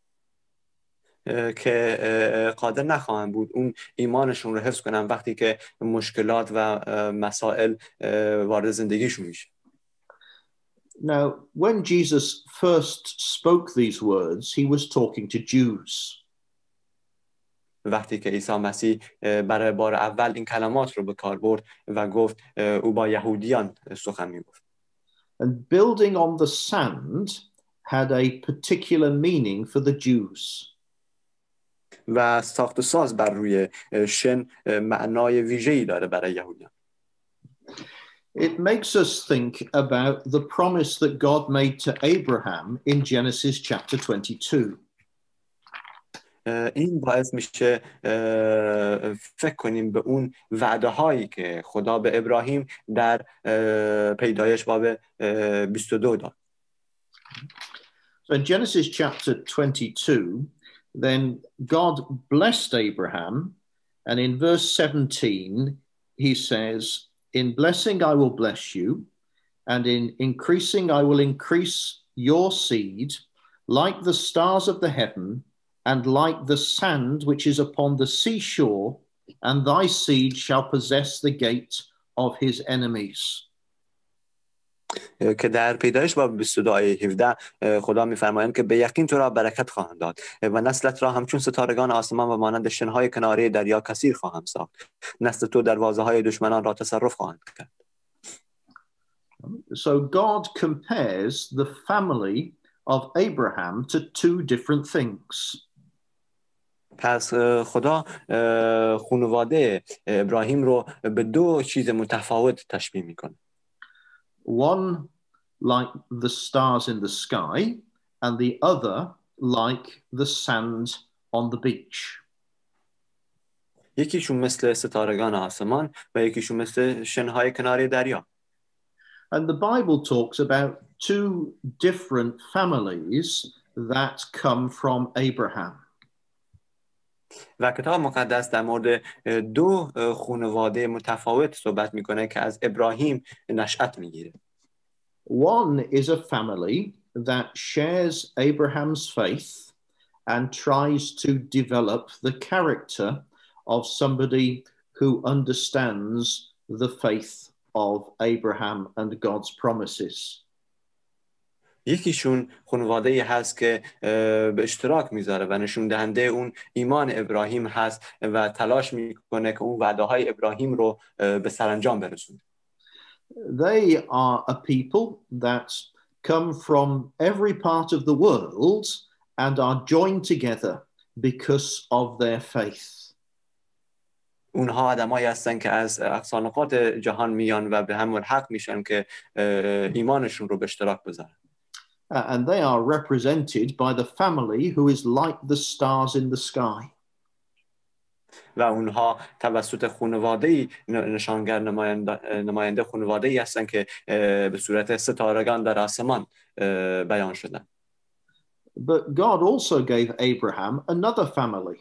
که قادر نخواهند بود اون ایمانشون رو حفظ کنن وقتی که مشکلات و مسائل وارد زندگیشون میشه. Now, when Jesus first spoke these words, he was talking to Jews. وقتی که عیسی مسیح برای بار اول این کلمات رو به کار برد و گفت او با یهودیان سخن میگفت. And building on the sand had a particular meaning for the Jews. و ساخت و ساز بر روی شن معنای ویژه‌ای داره برای یهودیان. It makes us think about the promise that God made to Abraham in Genesis chapter 22. این باعث میشه فکر کنیم به اون وعده هایی که خدا به ابراهیم در پیدایش باب 22 داد. So in Genesis chapter 22, then God blessed Abraham, and in verse 17 he says, "In blessing I will bless you, and in increasing I will increase your seed like the stars of the heaven and like the sand which is upon the seashore, and thy seed shall possess the gate of his enemies." که در پیدایش باب 22 آیه 17 خدا می‌فرماید که به یقین تو را برکت خواهم داد و نسلت را همچون ستارگان آسمان و مانند شن‌های کناره دریا کثیر خواهم ساخت. نسل تو دروازه‌های دشمنان را تصرف خواهند کرد. So God compares the family of Abraham to two different things. پس خدا خانواده ابراهیم رو به دو چیز متفاوت تشبیه میکنه. One like the stars in the sky and the other like the sand on the beach. یکیشون مثل ستارگان آسمان و یکیشون مثل شنهای کنار دریا. And the Bible talks about two different families that come from Abraham. و کتاب مقدس در مورد دو خانواده متفاوت صحبت میکنه که از ابراهیم نشأت میگیره. One is a family that shares Abraham's faith and tries to develop the character of somebody who understands the faith of Abraham and God's promises. یکیشون خانواده‌ای هست که به اشتراک میذاره و نشون دهنده اون ایمان ابراهیم هست و تلاش میکنه که اون وعده‌های ابراهیم رو به سرانجام برسونه. They are a people that come from every part of the world and are joined together because of their faith. اونها آدمایی هستن که از اقصا نقاط جهان میان و به هم ملحق میشن که ایمانشون رو به اشتراک بذارن. And they are represented by the family who is like the stars in the sky. و اونها توسط خانواده‌ای نشانگر نماینده خانواده‌ای هستن که به صورت ستارگان در آسمان بیان شدن. But God also gave Abraham another family.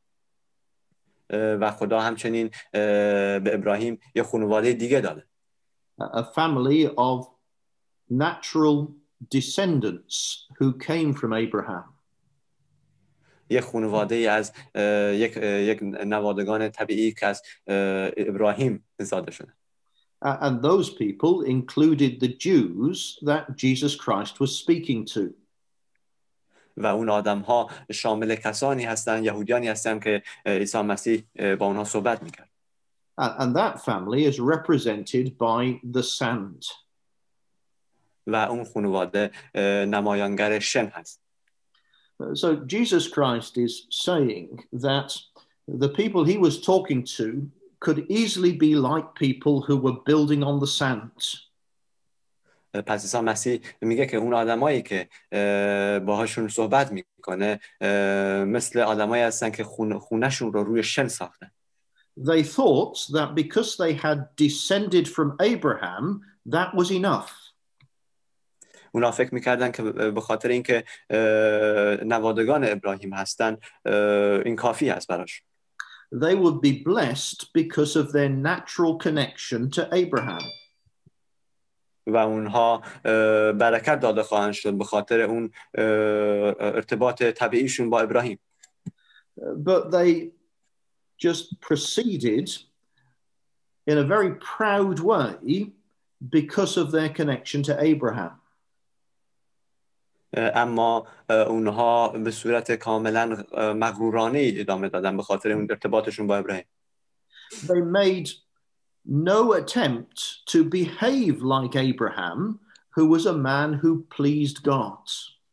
و خدا همچنین به ابراهیم یه خانواده دیگه داده. A family of natural descendants who came from Abraham. یک خانواده از یک نوادگان طبیعی که از ابراهیم زاده شده. And those people included the Jews that Jesus Christ was speaking to. و اون آدم‌ها شامل کسانی هستند، یهودیانی هستند که عیسی مسیح با اونها صحبت می‌کرد. And that family is represented by the sand. و اون خانواده نمایانگر شن هست. So Jesus Christ is saying that the people he was talking to could easily be like people who were building on the sand. پس عیسی مسیح میگه که اون آدمایی که باهاشون صحبت میکنه مثل آدمایی هستن که خونه‌شون رو روی شن ساختن. They thought that because they had descended from Abraham, that was enough. اونا فکر میکردن که به خاطر اینکه نوادگان ابراهیم هستن این کافی است براش. They would be blessed because of their natural connection to Abraham. و اونها برکت داده خواهند شد به خاطر اون ارتباط طبیعیشون با ابراهیم. But they just proceeded in a very proud way because of their connection to Abraham. اما اونها به صورت کاملا مغرورانه ادامه دادن به خاطر اون ارتباطشون با ابراهیم. They made no attempt to behave like Abraham, who was a man who pleased God.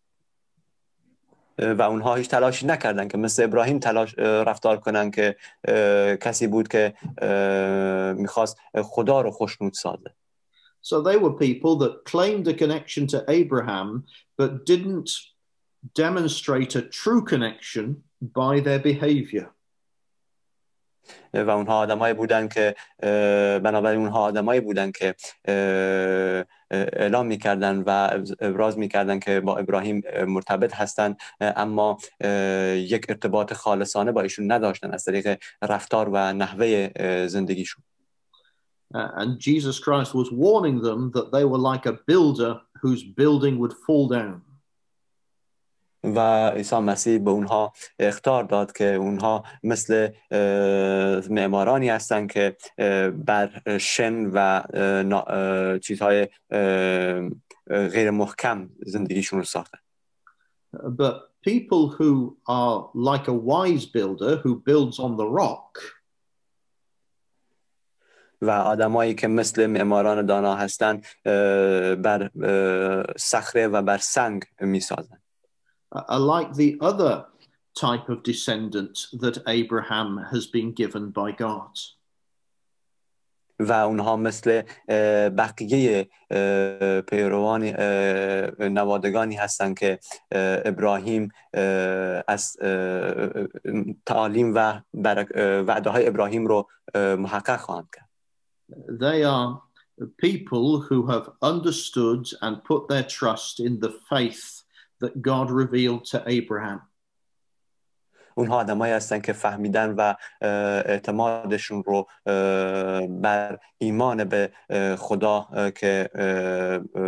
و اونها هیچ تلاشی نکردن که مثل ابراهیم رفتار کنن که کسی بود که میخواست خدا رو خوشنود سازه. So they were people that claimed a connection to Abraham, but didn't demonstrate a true connection by their behavior. و اونها آدمایی بودن که بنابراین اونها آدمایی بودن که اعلام میکردن و ابراز میکردن که با ابراهیم مرتبط هستن، اما یک ارتباط خالصانه با ایشون نداشتن از طریق رفتار و نحوه زندگیشون. And Jesus Christ was warning them that they were like a builder whose building would fall down. و عیسی مسیح به اونها اخطار داد که اونها مثل معمارانی هستند که بر شن و چیزهای غیر محکم زندگیشون رو ساختن. But people who are like a wise builder who builds on the rock, و آدمایی که مثل معماران دانا هستند بر صخره و بر سنگ میسازن. are like the other type of descendant that Abraham has been given by God. و اونها مثل بقیه پیروان نوادگانی هستند که ابراهیم از تعالیم و وعده‌های ابراهیم رو محقق خواهند کرد. They are people who have understood and put their trust in the faith that God revealed to Abraham. اونها آدمایی هستن که فهمیدن و اعتمادشون رو بر ایمان به خدا که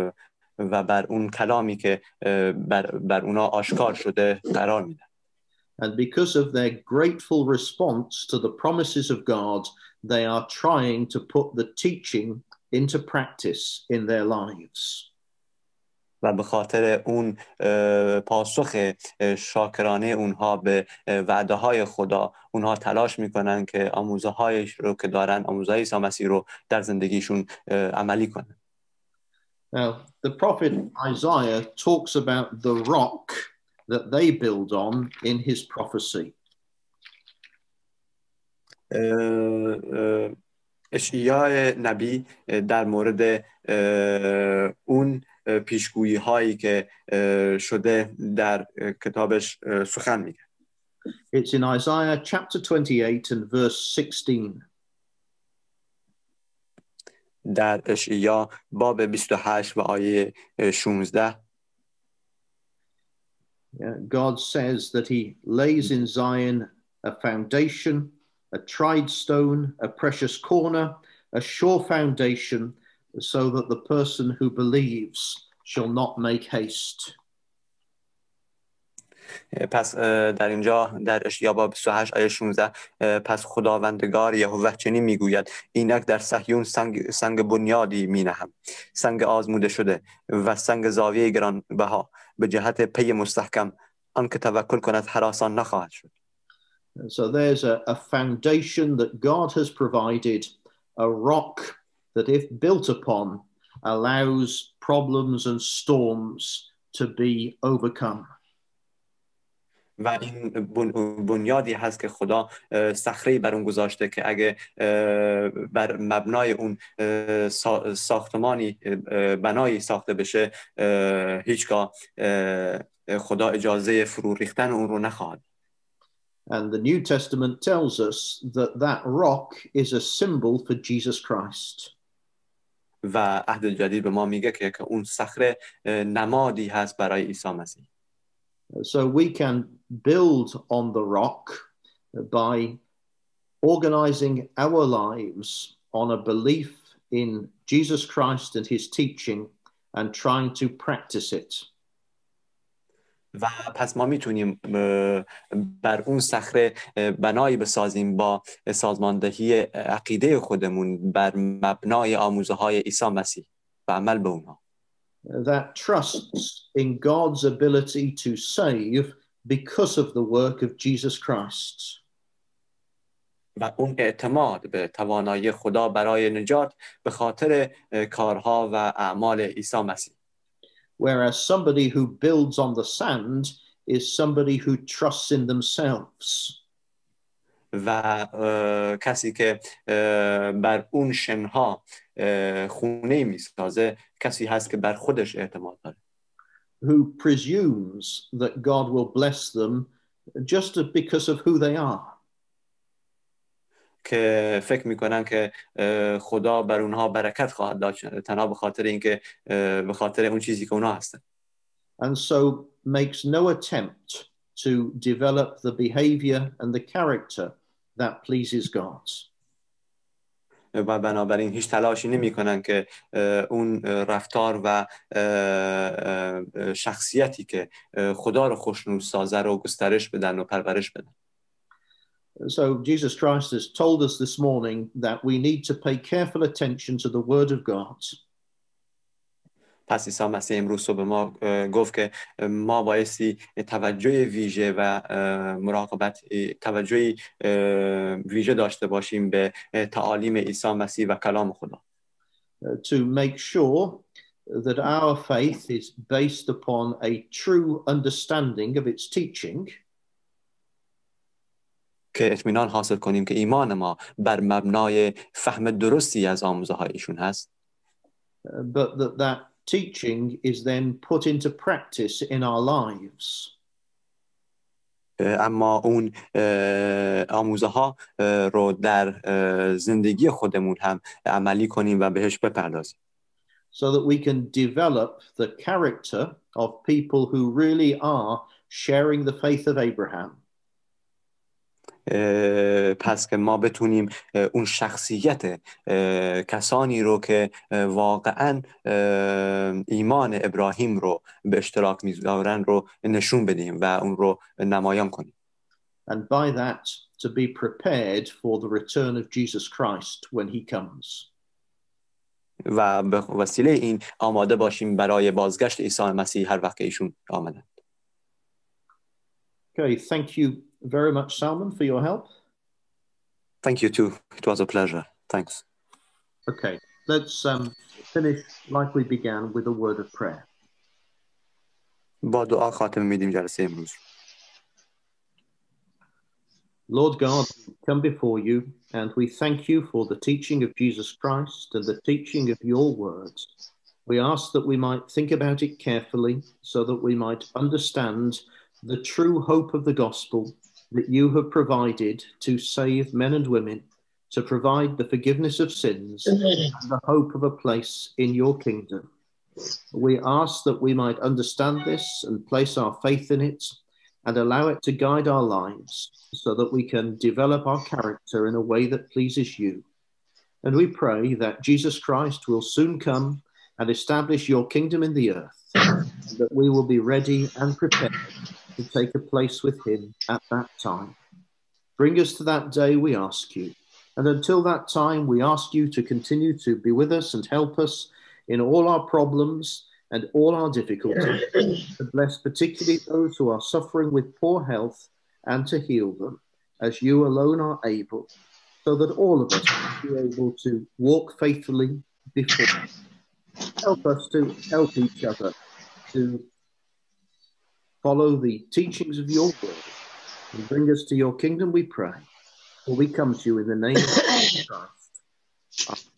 و بر اون کلامی که بر اونا آشکار شده قرار میدن. And because of their grateful response to the promises of God, they are trying to put the teaching into practice in their lives. و به خاطر اون پاسخ شاکرانه اونها به وعده های خدا، اونها تلاش میکنن که آموزه‌هایش رو که دارن، آموزهای عیسی مسیح رو در زندگیشون عملی کنن. Now, the prophet Isaiah talks about the rock that they build on in his prophecy. اشعیا نبی در مورد اون پیشگویی هایی که شده در کتابش سخن میگه. It's in Isaiah chapter 28 and verse 16. در اشعیا باب 28 و آیه 16. God says that he lays in Zion a foundation, a tried stone, a precious corner, a sure foundation, so that the person who believes shall not make haste. پس در اینجا در اشعیا باب 28 آیه 16 پس خداوندگار یهوه چنین میگوید اینک در صهیون سنگ بنیادی مینهم، سنگ آزموده شده و سنگ زاویه گرانبها، به جهت پی مستحکم، آن که توکل کند هراسان نخواهد شد. So there's a foundation that God has provided, a rock that if built upon allows problems and storms to be overcome. و این بنیادی هست که خدا صخره‌ای بر اون گذاشته که اگه بر مبنای اون ساختمانی بنایی ساخته بشه، هیچگاه خدا اجازه فرو ریختن اون رو نخواهد. And the New Testament tells us that that rock is a symbol for Jesus Christ. و عهد جدید به ما میگه که اون صخره نمادی هست برای عیسی مسیح. So we can build on the rock by organizing our lives on a belief in Jesus Christ and his teaching and trying to practice it. و پس ما میتونیم بر اون صخره بنایی بسازیم با سازماندهی عقیده خودمون بر مبنای آموزه‌های عیسی مسیح و عمل به اونها. That trusts in God's ability to save because of the work of Jesus Christ. و اون اعتماد به توانایی خدا برای نجات به خاطر کارها و اعمال عیسی مسیح. Whereas somebody who builds on the sand is somebody who trusts in themselves. و کسی که بر اون شنها خونه میسازه کسی هست که بر خودش اعتماد داره. Who presumes that God will bless them just because of who they are. که فکر میکنن که خدا بر اونها برکت خواهد داد تنها به خاطر اینکه به خاطر اون چیزی که اونها هستن. And so makes no attempt to develop the behavior and the character that pleases God. و بنابراین هیچ تلاشی نمیکنن که اون رفتار و شخصیتی که خدا رو خوشنود سازه رو گسترش بدن و پرورش بدن. So Jesus Christ has told us this morning that we need to pay careful attention to the word of God. پس عیسی مسیح امروز به ما گفت که ما بایستی توجه ویژه و مراقبت توجه ویژه داشته باشیم به تعالیم عیسی مسیح و کلام خدا. To make sure that our faith is based upon a true understanding of its teaching. که اطمینان حاصل کنیم که ایمان ما بر مبنای فهم درستی از آموزه‌های ایشون هست. But that teaching is then put into practice in our lives. اما اون آموزه‌ها رو در زندگی خودمون هم عملی کنیم و بهش بپردازیم. So that we can develop the character of people who really are sharing the faith of Abraham. پس که ما بتونیم اون شخصیت کسانی رو که واقعا ایمان ابراهیم رو به اشتراک میذارن رو نشون بدیم و اون رو نمایان کنیم. and by that to be prepared for the return of Jesus Christ when he comes. و به وسیله این آماده باشیم برای بازگشت عیسی مسیح هر وقت ایشون آمدن. Okay, thank you very much, Salman, for your help. Thank you too. It was a pleasure. Thanks. Okay, let's finish like we began with a word of prayer. با دعا خاتمه میدیم جلسه امروز. Lord God, we come before you and we thank you for the teaching of Jesus Christ and the teaching of your words. We ask that we might think about it carefully so that we might understand the true hope of the gospel that you have provided to save men and women, to provide the forgiveness of sins and the hope of a place in your kingdom. We ask that we might understand this and place our faith in it and allow it to guide our lives so that we can develop our character in a way that pleases you. And we pray that Jesus Christ will soon come and establish your kingdom in the earth, and that we will be ready and prepared to take a place with him at that time. Bring us to that day, we ask you. And until that time, we ask you to continue to be with us and help us in all our problems and all our difficulties, to bless particularly those who are suffering with poor health and to heal them, as you alone are able, so that all of us will be able to walk faithfully before you. Help us to help each other to follow the teachings of your word and bring us to your kingdom, we pray. For we come to you in the name of Jesus Christ. Amen.